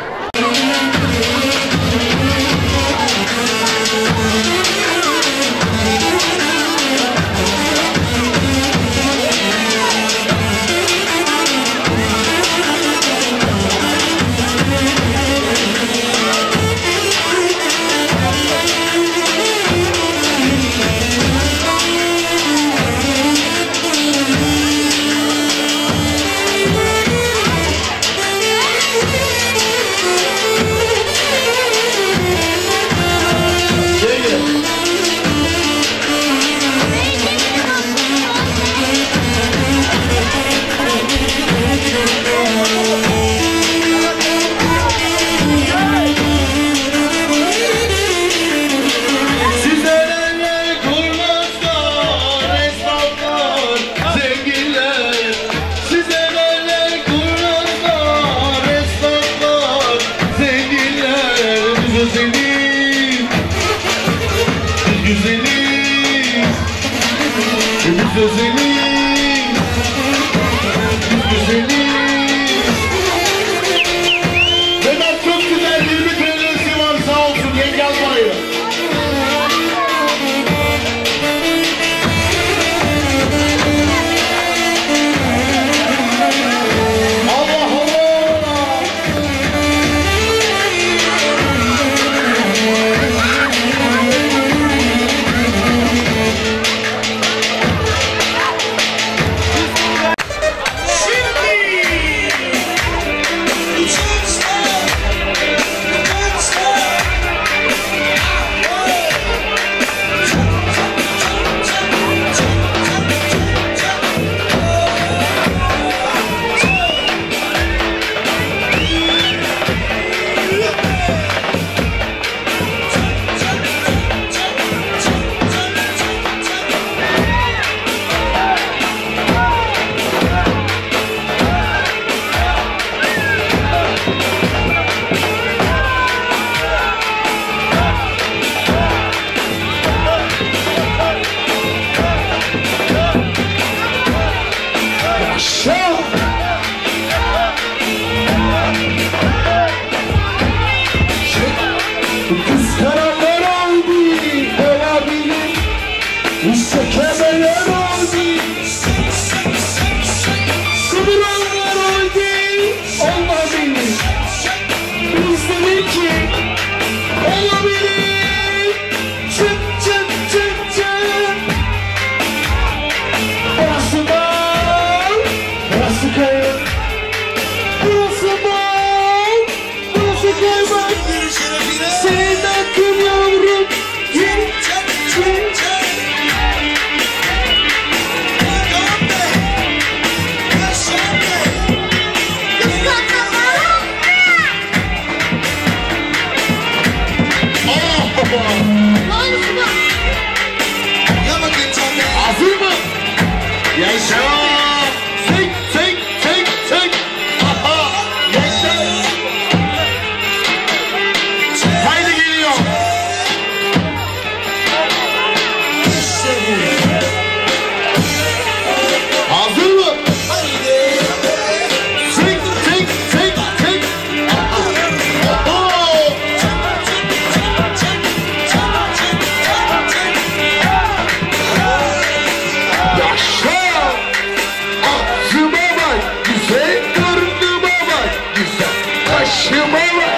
Chihuahua.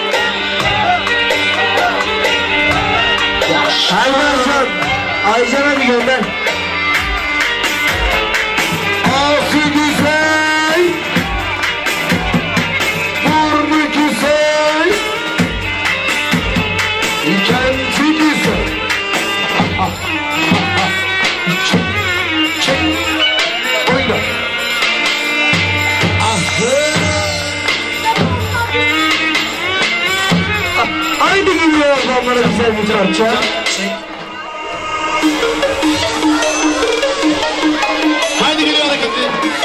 Aycan, Aycan'a bir gönder. Ağzı güzel, burnu güzel, kendi güzel. Çek, oyna. Aynı geliyor adamlara güzel bir parça. Haydi geliyor hareketi.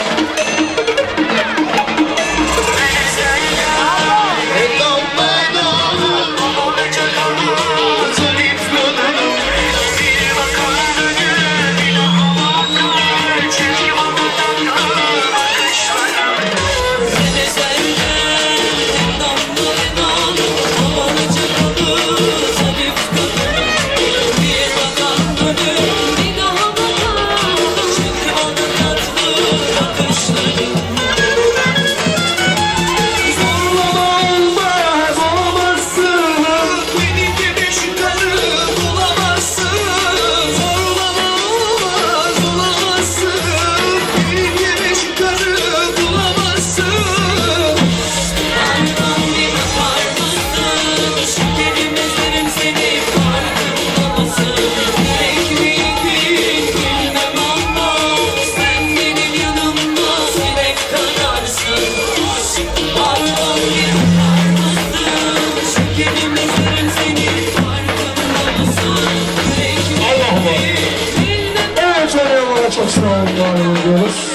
Çok sağ olun diyoruz.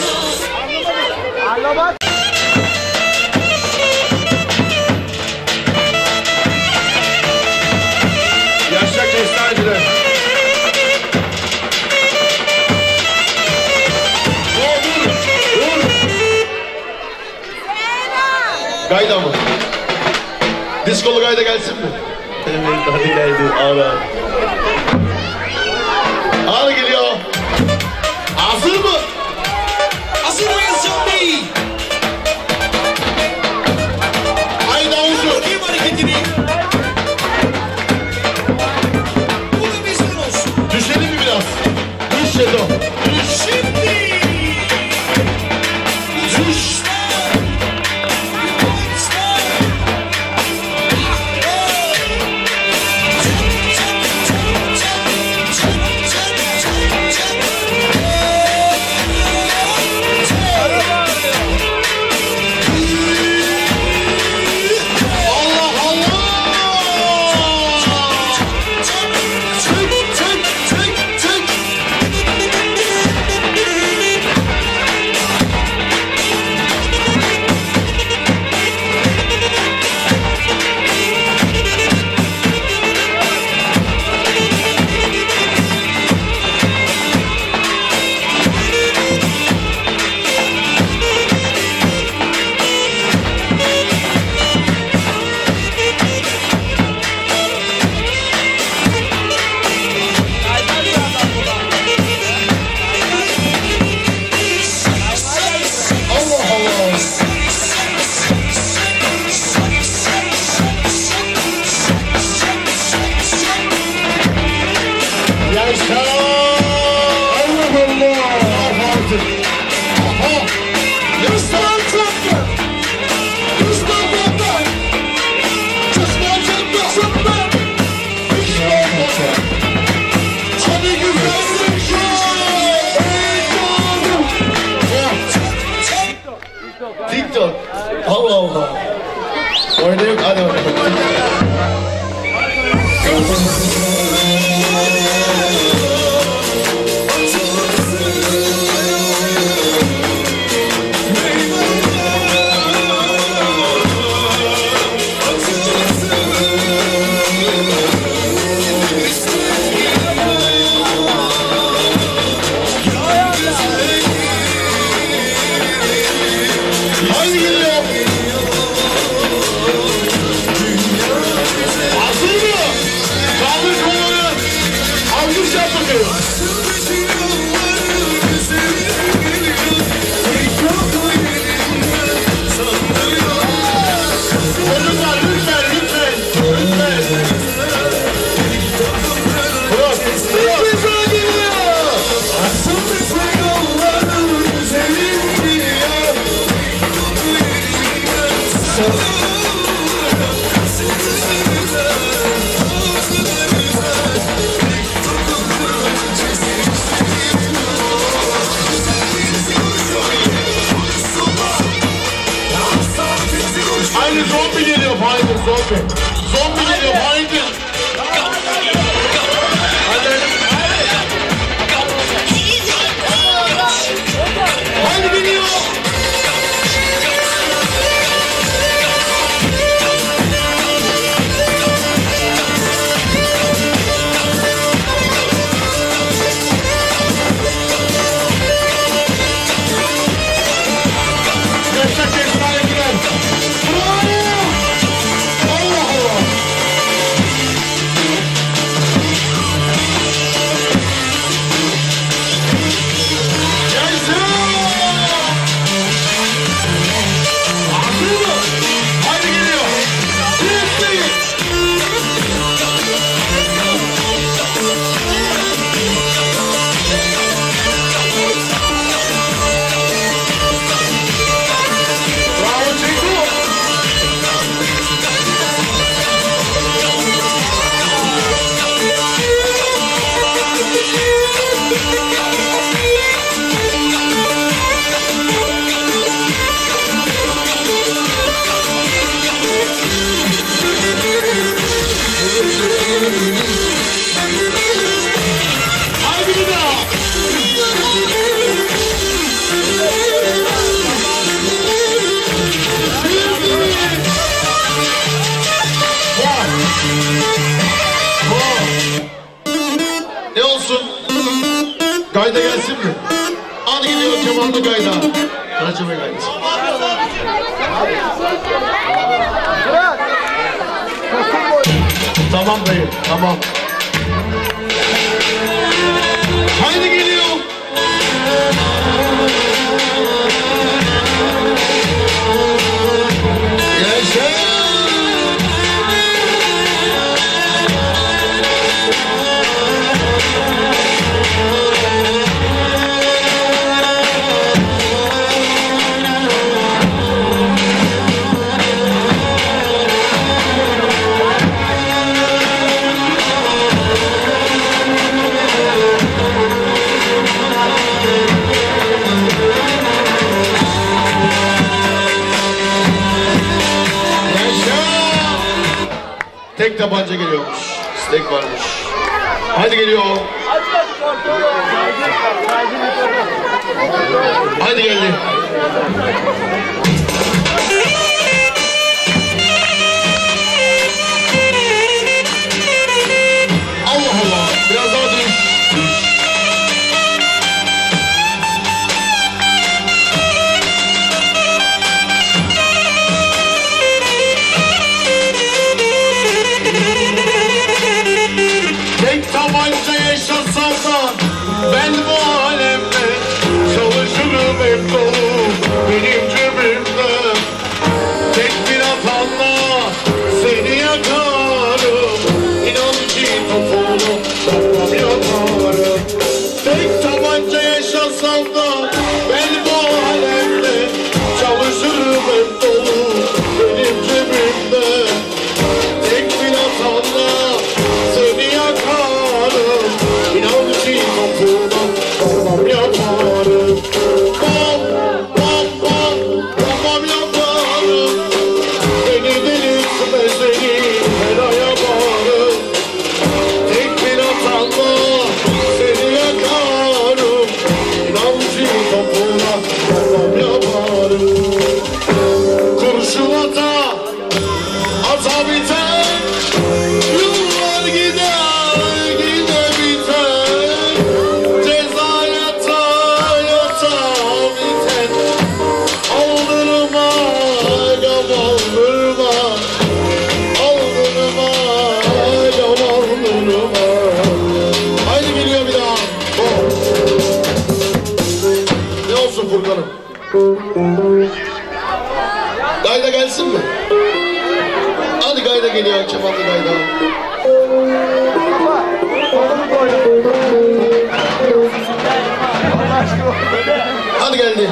Yaşa kestaneciler. Dur. Gayda mı? Diskolu gayda gelsin mi? Evet hadi geldi ara. Ağır geliyor. Hazır mı? Hazır mıyız Can Bey? Haydi Avuşu. Bakayım hareketini. Bu da bizden olsun. Düşelim mi biraz? Düş Şedo. Düş şimdi. Düş. TikTok. Allah Allah. Orada yok. Hadi bakalım. Haydi geliyor. Hazır mı? Lütfen, lütfen, lütfen. Lütfen. Bırak. Bize geliyor. Asılmışsa yolların sevinci ya. Haydi zombi geliyor, haydi zombi. Zombi geliyor, haydi. Haydi geliyor. Yaşa Kefrayekiler. Bravo. Allah Allah. Yaşa. Hazır mı? Haydi geliyor. Bitti. Bravo Çeko. Haydi bir daha. Ne olsun? Gayda gelsin mi? Hadi gidiyor kemanlı gayda. Racime gayda. Tamam dayı, tamam. Haydi geliyor. Yaşa. Tek tabanca geliyormuş. Steak varmış. Hadi geliyor. Hadi geldi. Allah Allah. Biraz daha dur. Tek tabanca yaşasam da ben bu alemde çalışırım hep dolu benim cebim. geliyor Kemal'le Gayda. Hadi geldi.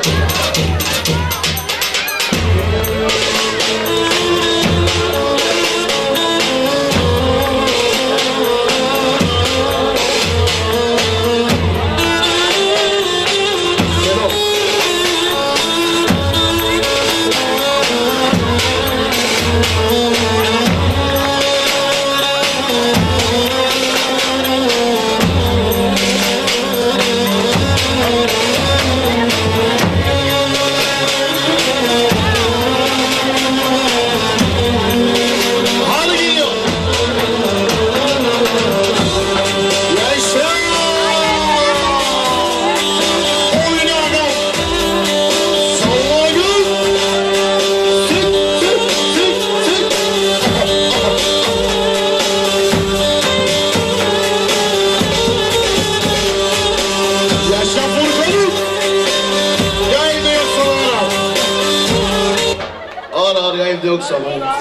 Evde yoksa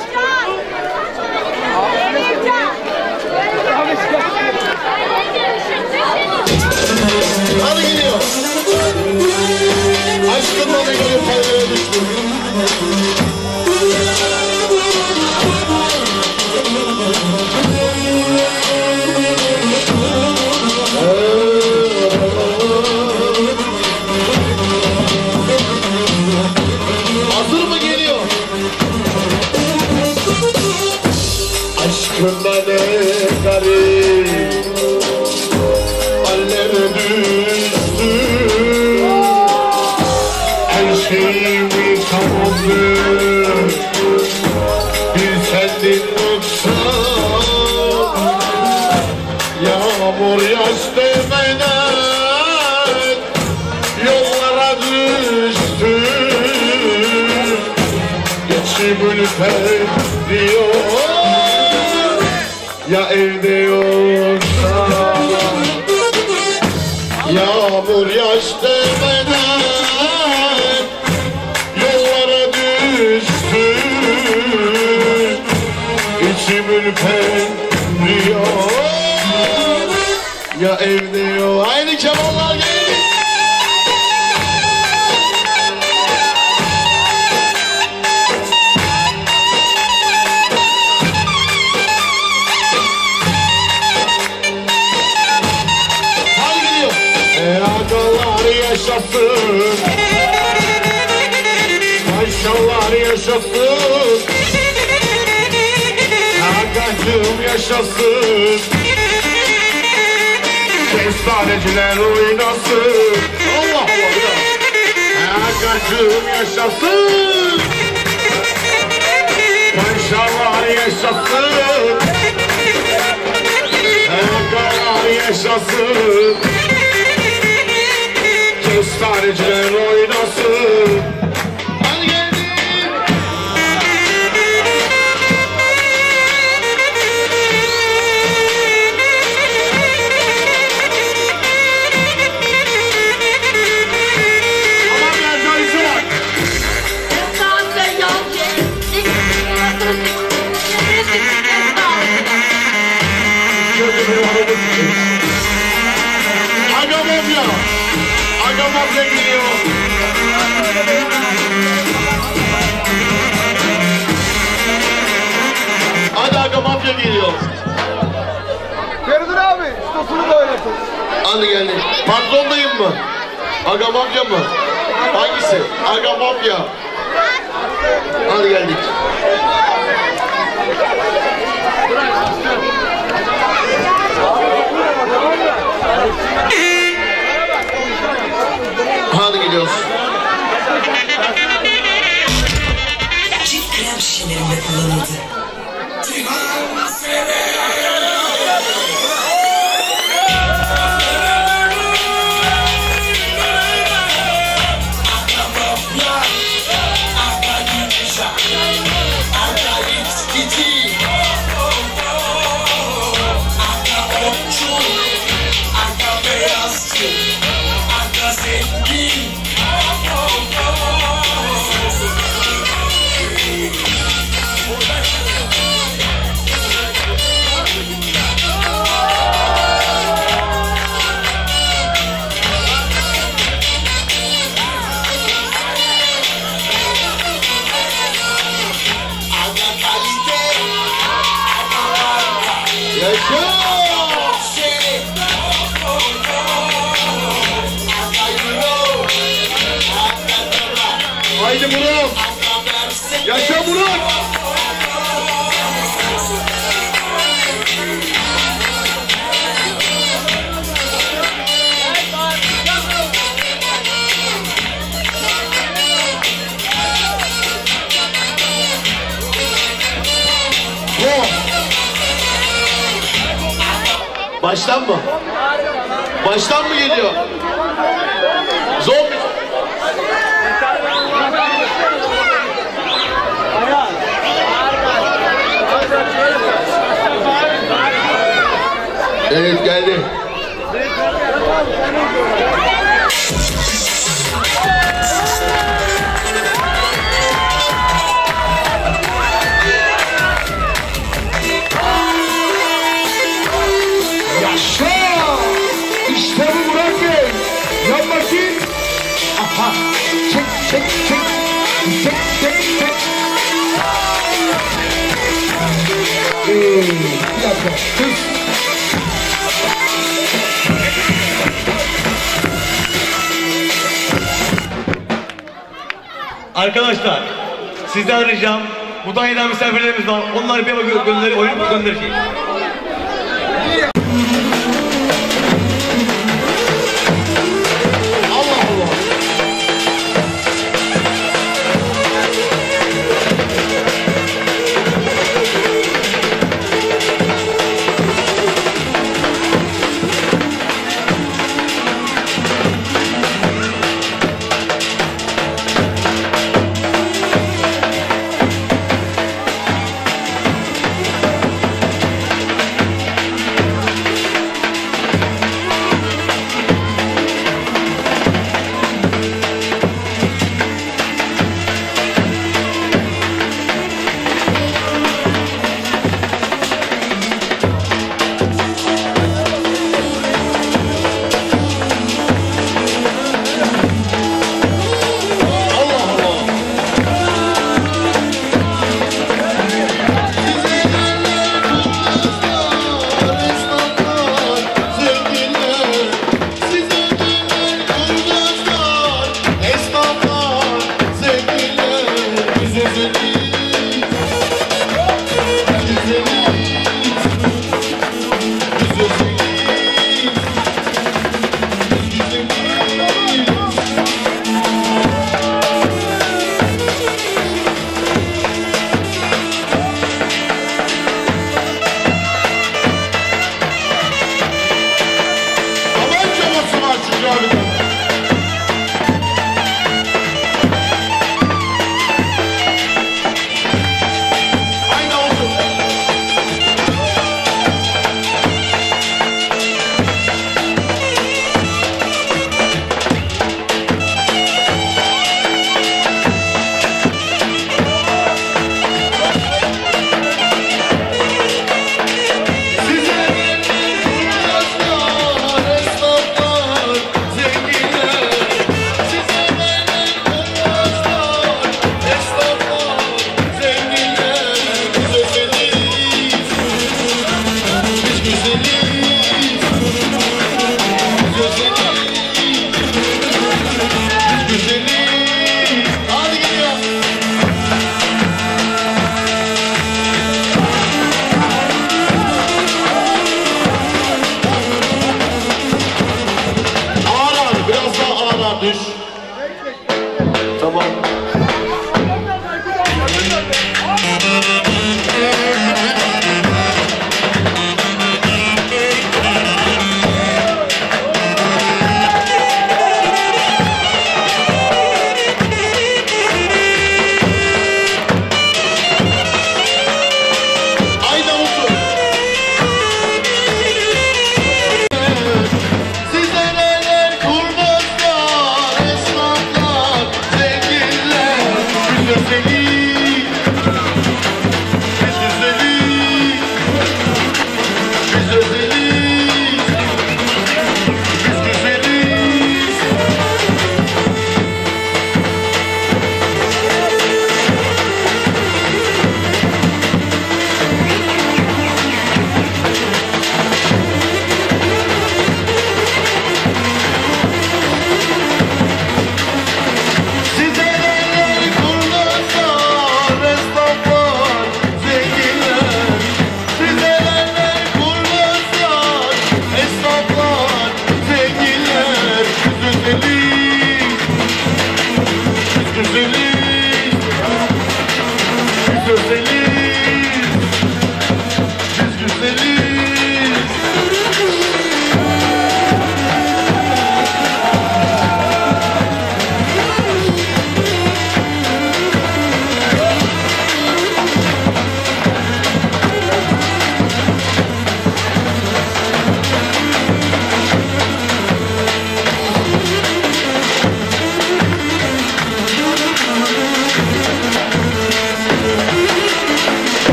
hadi geliyor. Aşkın bana göre paylara düştü. Hazır mı geliyor? Aşkımda ne garip hallere düştüm. Her şeyimi tamamdı, bir sendin yoksa. Yağmur yaş demeden yollara düştüm. İçim ürperiyor, ya evde yoksa. Yağmur yaş demeden yollara düştüm. İçim ürperiyor, ya evde yok. Aynı kemallar geldi. Yaşasın, maşallah yaşasın, Agacığım yaşasın, kestaneciler oynasın. Allah Allah ya. Agacığım yaşasın, maşallah yaşasın, Agalar yaşasın, kestaneciler oynasın. Hadi geldim. Aman ben dayısı var. Aga mafya. Aga mafya geliyor. Hadi aga mafya geliyor. Feridun abi, stosunu da oynatın. Hadi geldi. Patrondayım mı? Aga mafya mı? Hangisi? Aga mafya. Hadi geldik. Hadi gidiyoruz. Cilt krem şişelerinde kullanıldı. Yaşa! Haydi Murat! Yaşa Murat! Baştan mı? Baştan mı geliyor? Zombi. Evet geldi. İşte bu Murat Bey. Yan bakayım. Aha. Çek çek çek. Çek çek çek. Bir dakika. Kız. Arkadaşlar, sizden ricam, Mudanya'dan misafirlerimiz var. Onları bir gönderecek.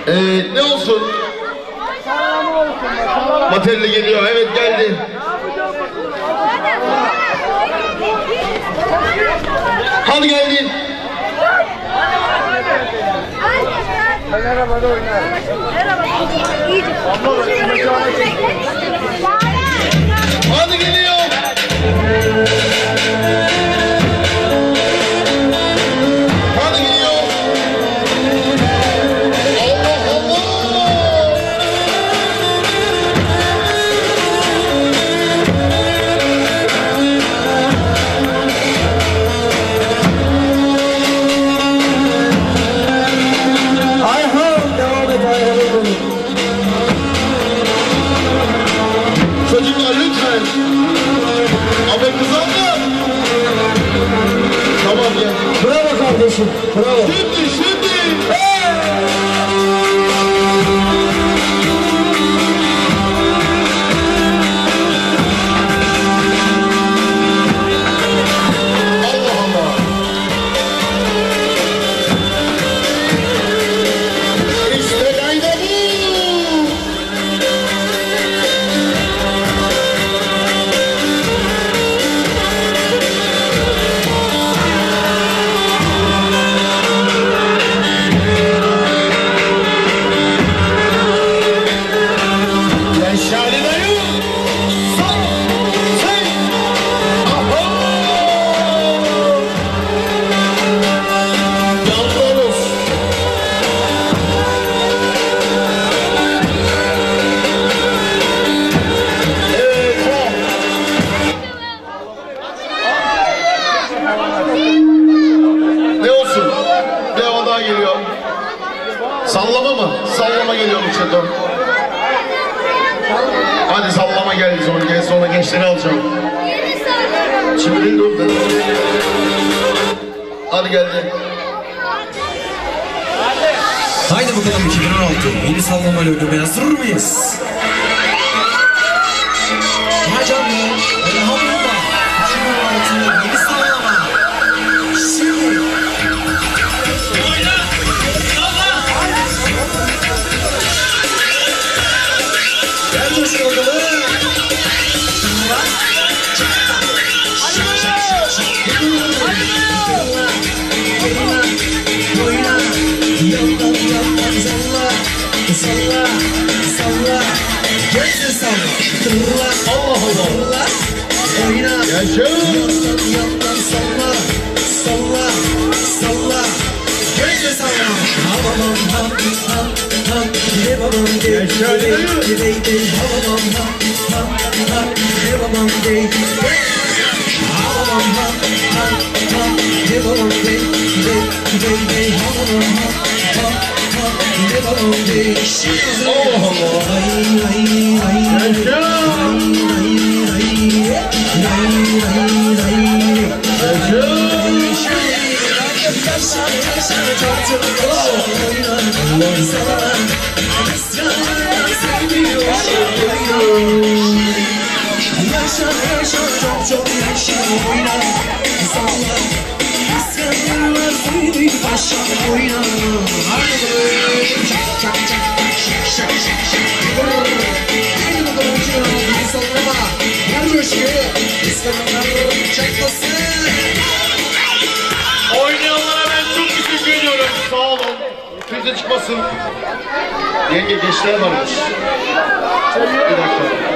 Ne olsun? Matelli geliyor. Evet geldi. Hadi geldi. Hadi geliyor. Hadi geliyor. Allah Allah. Çocuklar lütfen. Ama kızanlar. Tamam ya. Bravo kardeşim. Bravo. Şimdi. Allah Allah. İşte gayda bu. Yaşari dayı. Sağ. Sen. Aha. Yalvarız. Evet. Ne olsun? Bir hava daha geliyor. Sallama mı? Sallama geliyor mu Çeto? Hadi sallama geldi sonra gençleri alacağım. Şimdi dur. Hadi geldi. Haydi bakalım 2016 yeni sallama ödülmeye hazır mıyız? Ha canım, elhamdülillah 2016 yeni sallama. Şimdi. Gel coşkalım. Salla, salla, gözü salla, Allah Allah, oyna, yandan yandan salla, salla, salla, gözü salla, havamam ham ham ham, devamam dey, dey dey, havamam ham ham ham, devamam dey, havamam ham ham ham, devamam dey, dey dey, havamam ham ham. Allah Oynayanlara ben çok teşekkür ediyorum. Sağ olun. Kimse çıkmasın. Yenge gençler varmış. Bir dakika.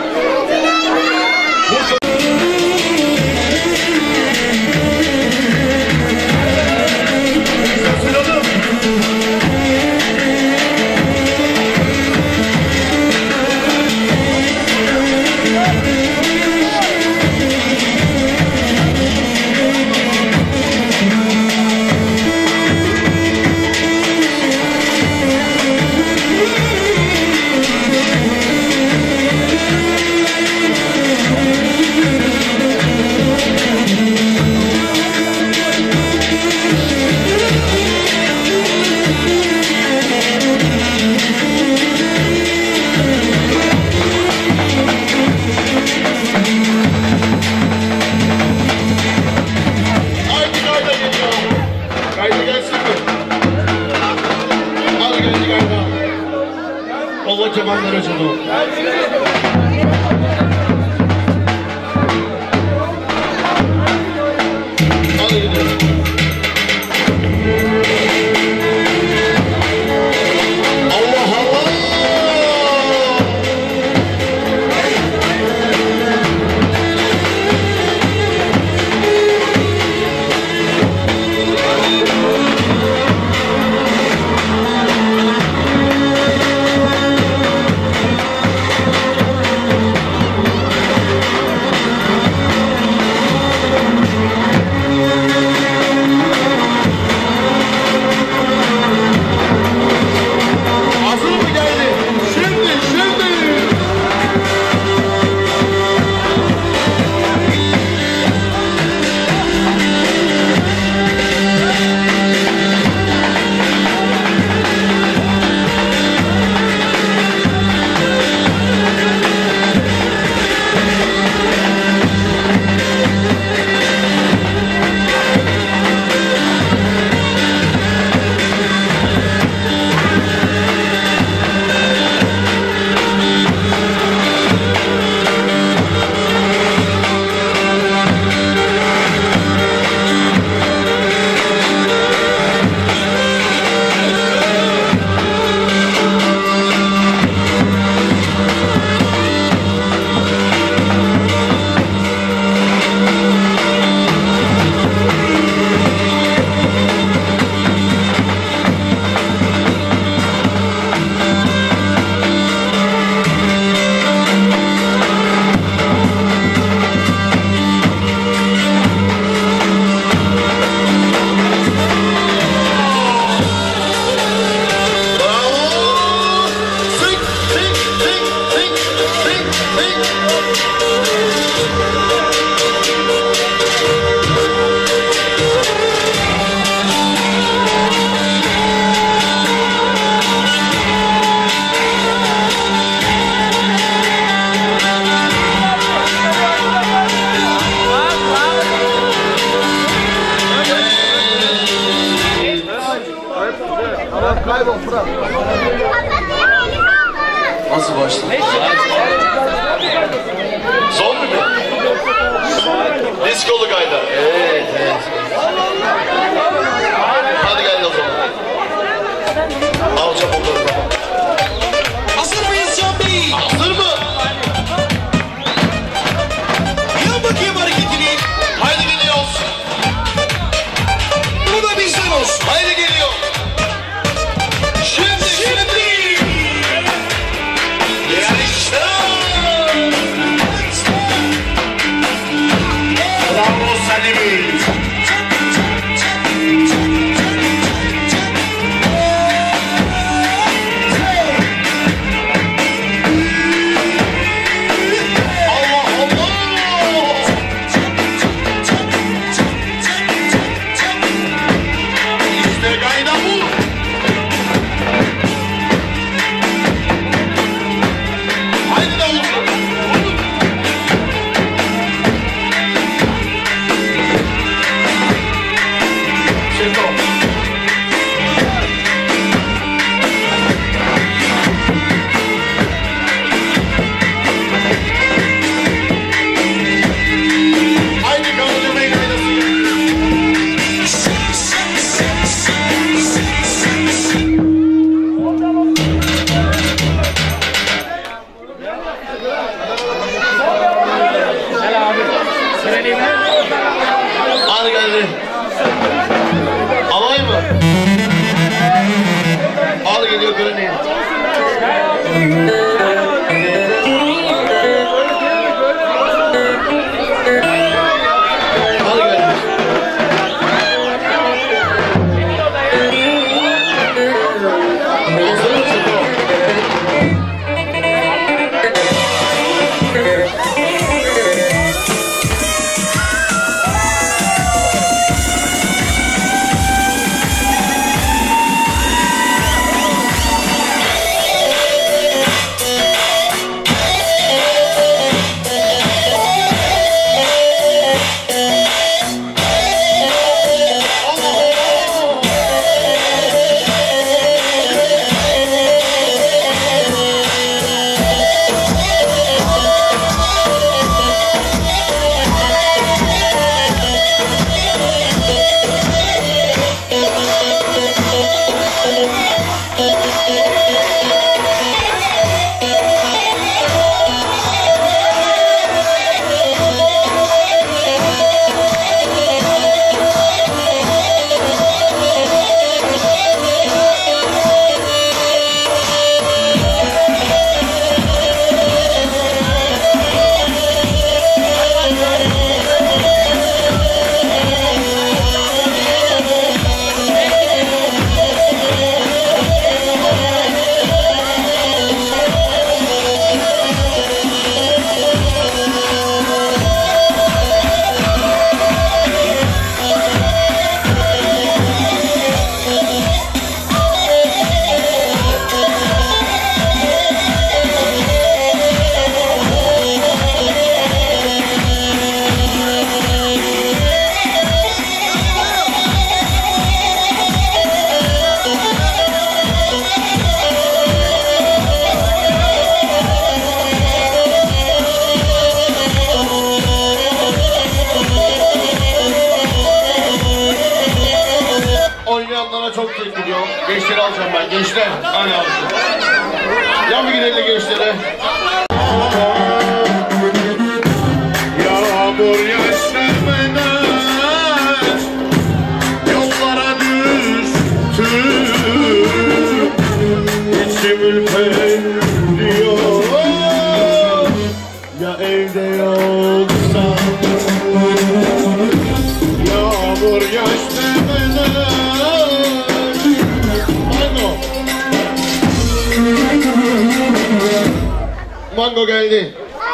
Allah kemanları açalım. Hadi gidelim. Allah Allah! Nasıl başladı? Zombi mi? Diskolu Gaydar. Evet, evet. Hadi gel o zaman. Al çapulları. Hazır mıyız zombi? Hazır mı? Yap bakayım hareketini. Haydi gidiyoruz. Bu da bizden olsun. Haydi geliyor. Şimdi. Bravo Salim'i. Hadi geldi. Alay mı? Al geliyor Granny. Hadi geldi. Hazır mısın? gençleri alacağım ben. Gençler. Hadi alsın. Ya mı gidelim gençlere? Yağmur yaşlarmeden yollara düştüm. İçim ürperiyor. Ya evde yoksa yağmur yaşlarmeden. Mango geldi.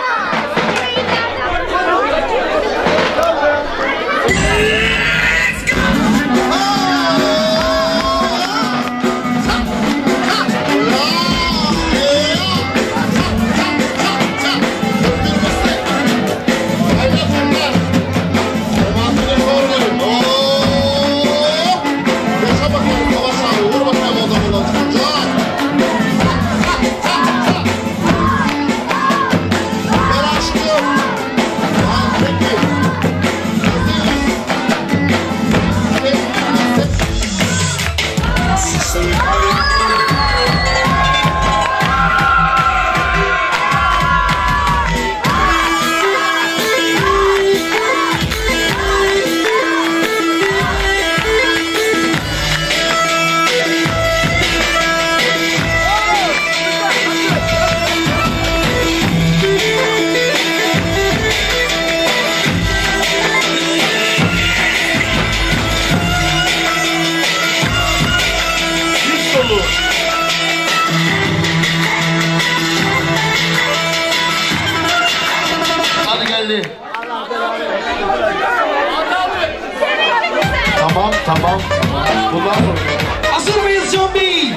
Hadi geldi. Tamam. Bundan sonra. Hazır mıyız Can Bey?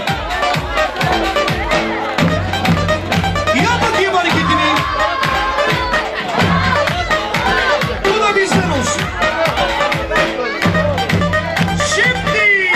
Yap bakayım hareketini. Bu da bizden olsun. Şimdi.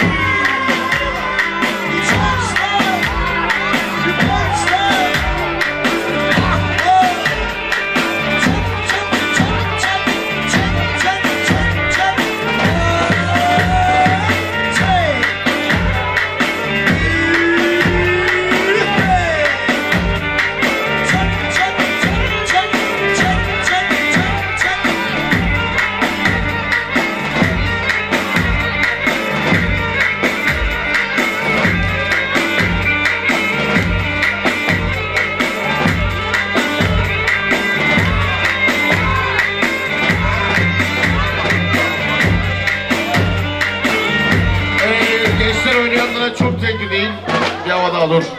Gençler oynayanlara çok tenkli değil. Bir hava daha dur.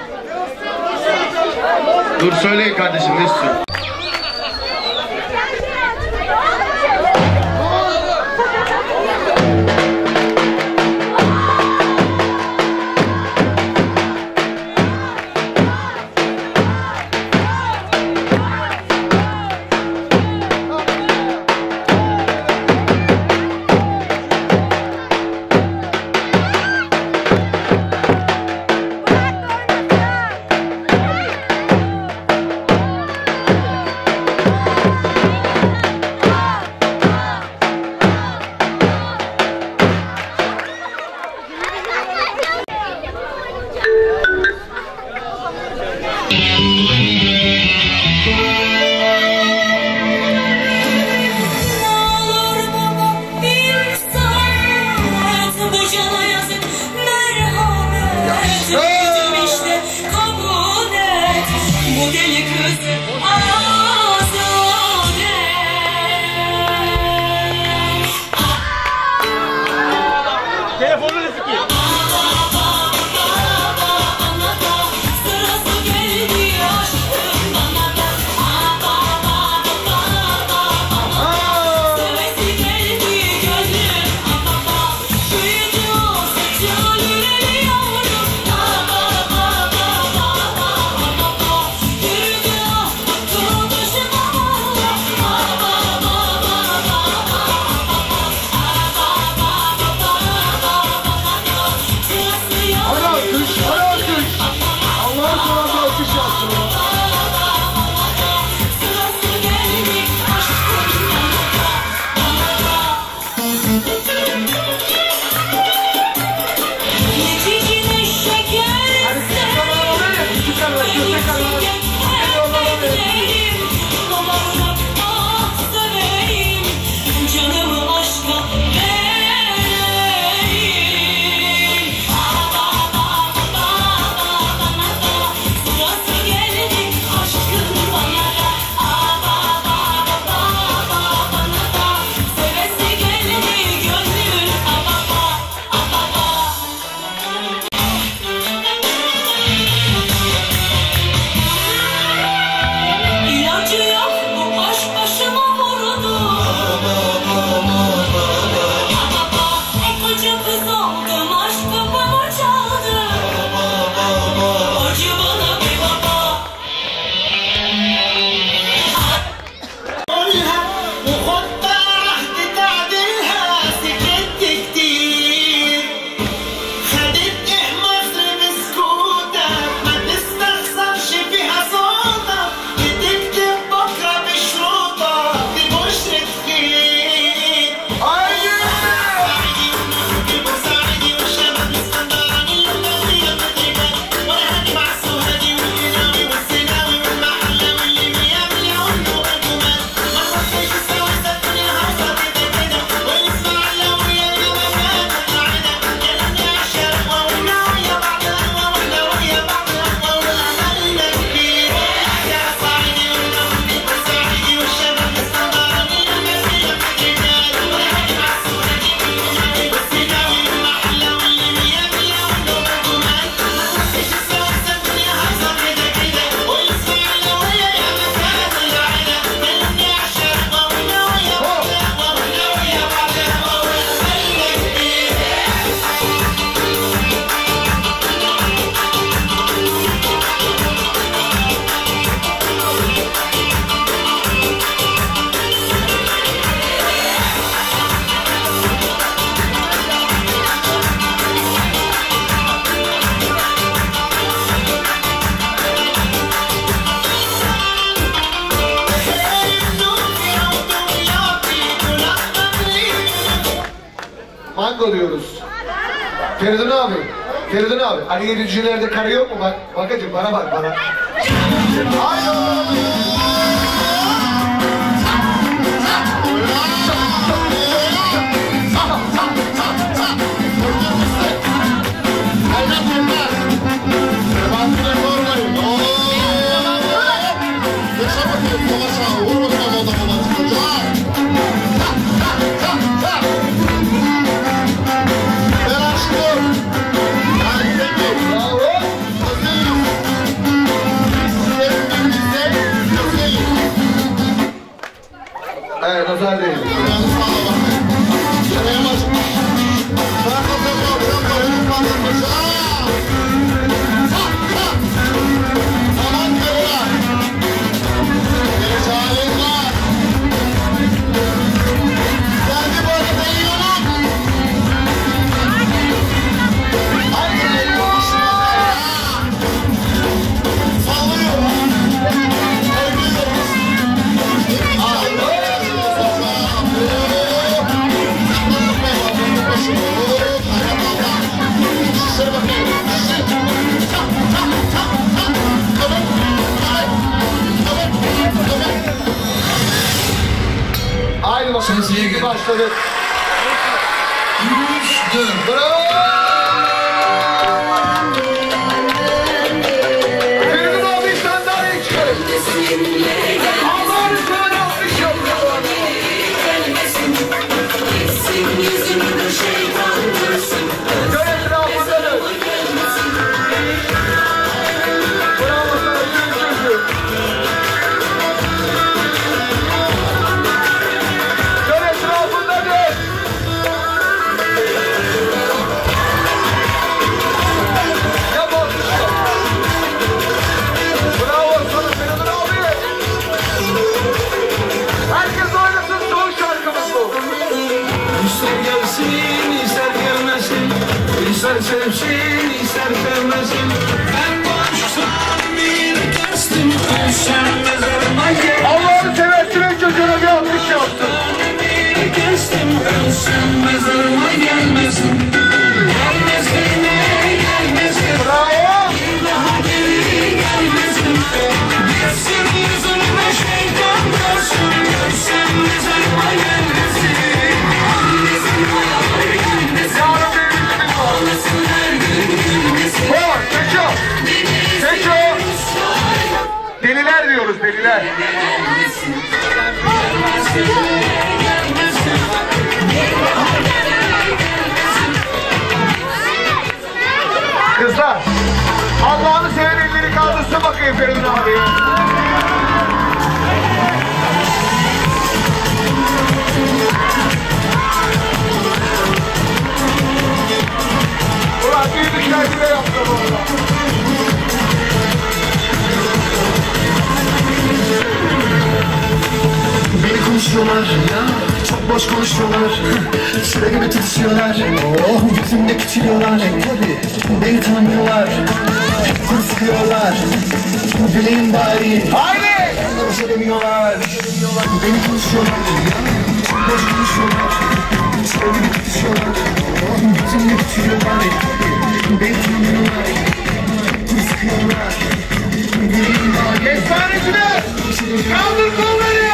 Dur söyleyin kardeşim ne istiyorsun? tango diyoruz. Feridun abi. Feridun abi. Hani 7.lerde karı yok mu? Bak, bakacım bana bak bana. Hayır. Evet, nazar değil. Haydi bakalım. Şimdi başladık. 3, 4. Bravo! Feridun abi sandalye çıkarın. Allah'ın sana alkış yapıyor. Dön etrafında dön. Bravo sana yürü çocuk. Dön etrafında dön. Yap alkışla. Bravo sana Feridun abi. Herkes oynasın, son şarkımız bu. İster gelsin, ister gelmesin, ister sevsin, ister sevmesin. Ben boştan bir kestim, ölsem mezarıma gel. Allah'ını seversin çocuğuna bir alkış yapsın. Bir kestim, ölsem mezarıma gelmesin. Gelmesin, gelmesin. Bravo. Bir daha geri gelmesin. Gelsin yüzüme şeytan görsün, görsem mezarıma gelmesin. Bak, Seço. Seço. Deliler diyoruz, deliler. Kızlar, Allah'ını seven elleri kaldırsın bakayım Feridun abi. Ulan büyük işler yaptı bu arada. Beni konuşuyorlar ya, çok boş konuşuyorlar. Sıra gibi tutuyorlar, oh yüzümde küçülüyorlar. Tabii beni tanımıyorlar, kur sıkıyorlar. Bileyim bari, Haydi! bana bir şey demiyorlar. Beni konuşuyorlar ya, çok boş konuşuyorlar. Sıra gibi tutuyorlar, oh yüzümde küçülüyorlar. Beni tanımıyorlar, kur sıkıyorlar. Bileyim bari. Efsaneciler! Kaldır kolları!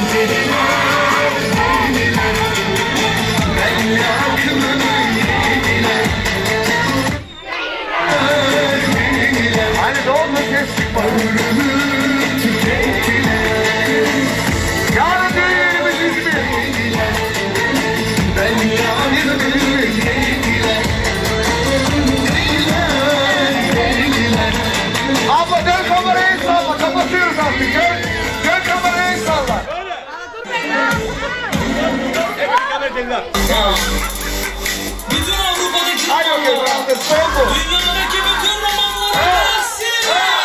Hani ne oldu kes çıkma. Yarın düğünümüz İzmir. Abla dön kamerayı salla. Kapatıyoruz artık. Dön kamerayı salla. Bütün Avrupa'daki Hadi bakayım artık son bu. dünyadaki bütün romanları gelsin.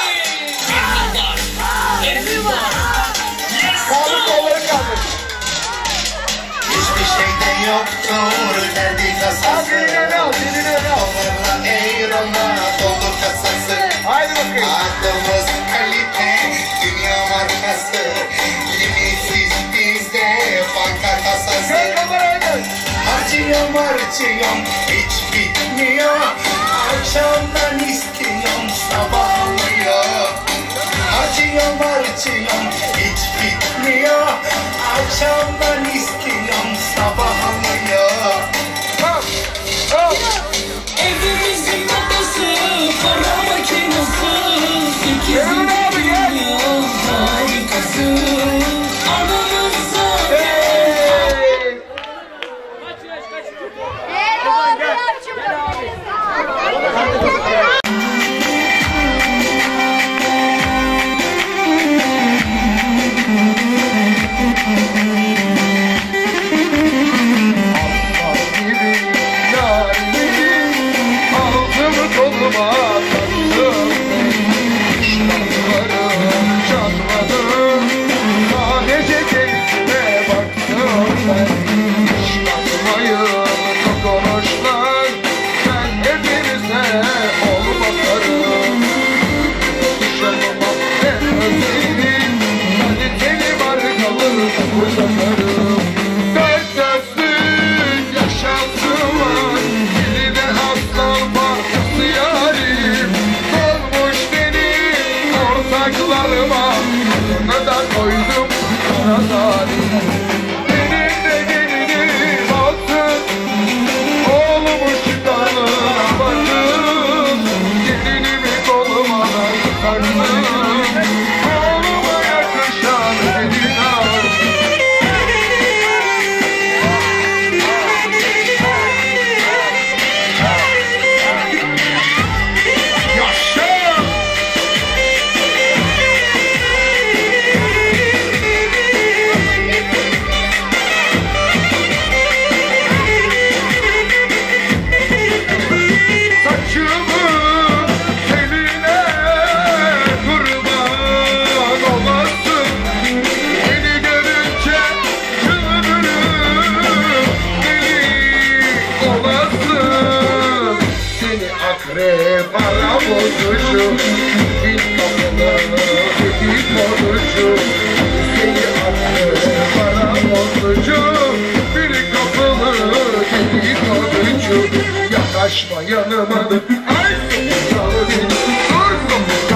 Kaldır kolları kaldır. Hiçbir şeyde yoktur derdi Al kasası. diline al, diline al. Dolarla eyrona dolu kasası. Haydi bakayım. Aklımız kalite, dünya markası. Limitsiz bizde banka kasası. Dön kamerayı dön. Harcı Açıyorum artıyorum hiç bitmiyor. Akşamdan istiyorum sabahlamıyor. Açıyorum artıyorum hiç bitmiyor. Akşamdan istiyorum sabahlamıyor. Evimizin odası, para makinesi, ikizin dünya harikası. Aramızda para bozucu, bir kapıları bir bozucu. Seni aklına para bozucu, bir kapıları bir bozucu. Yaklaşma yanıma, ay dur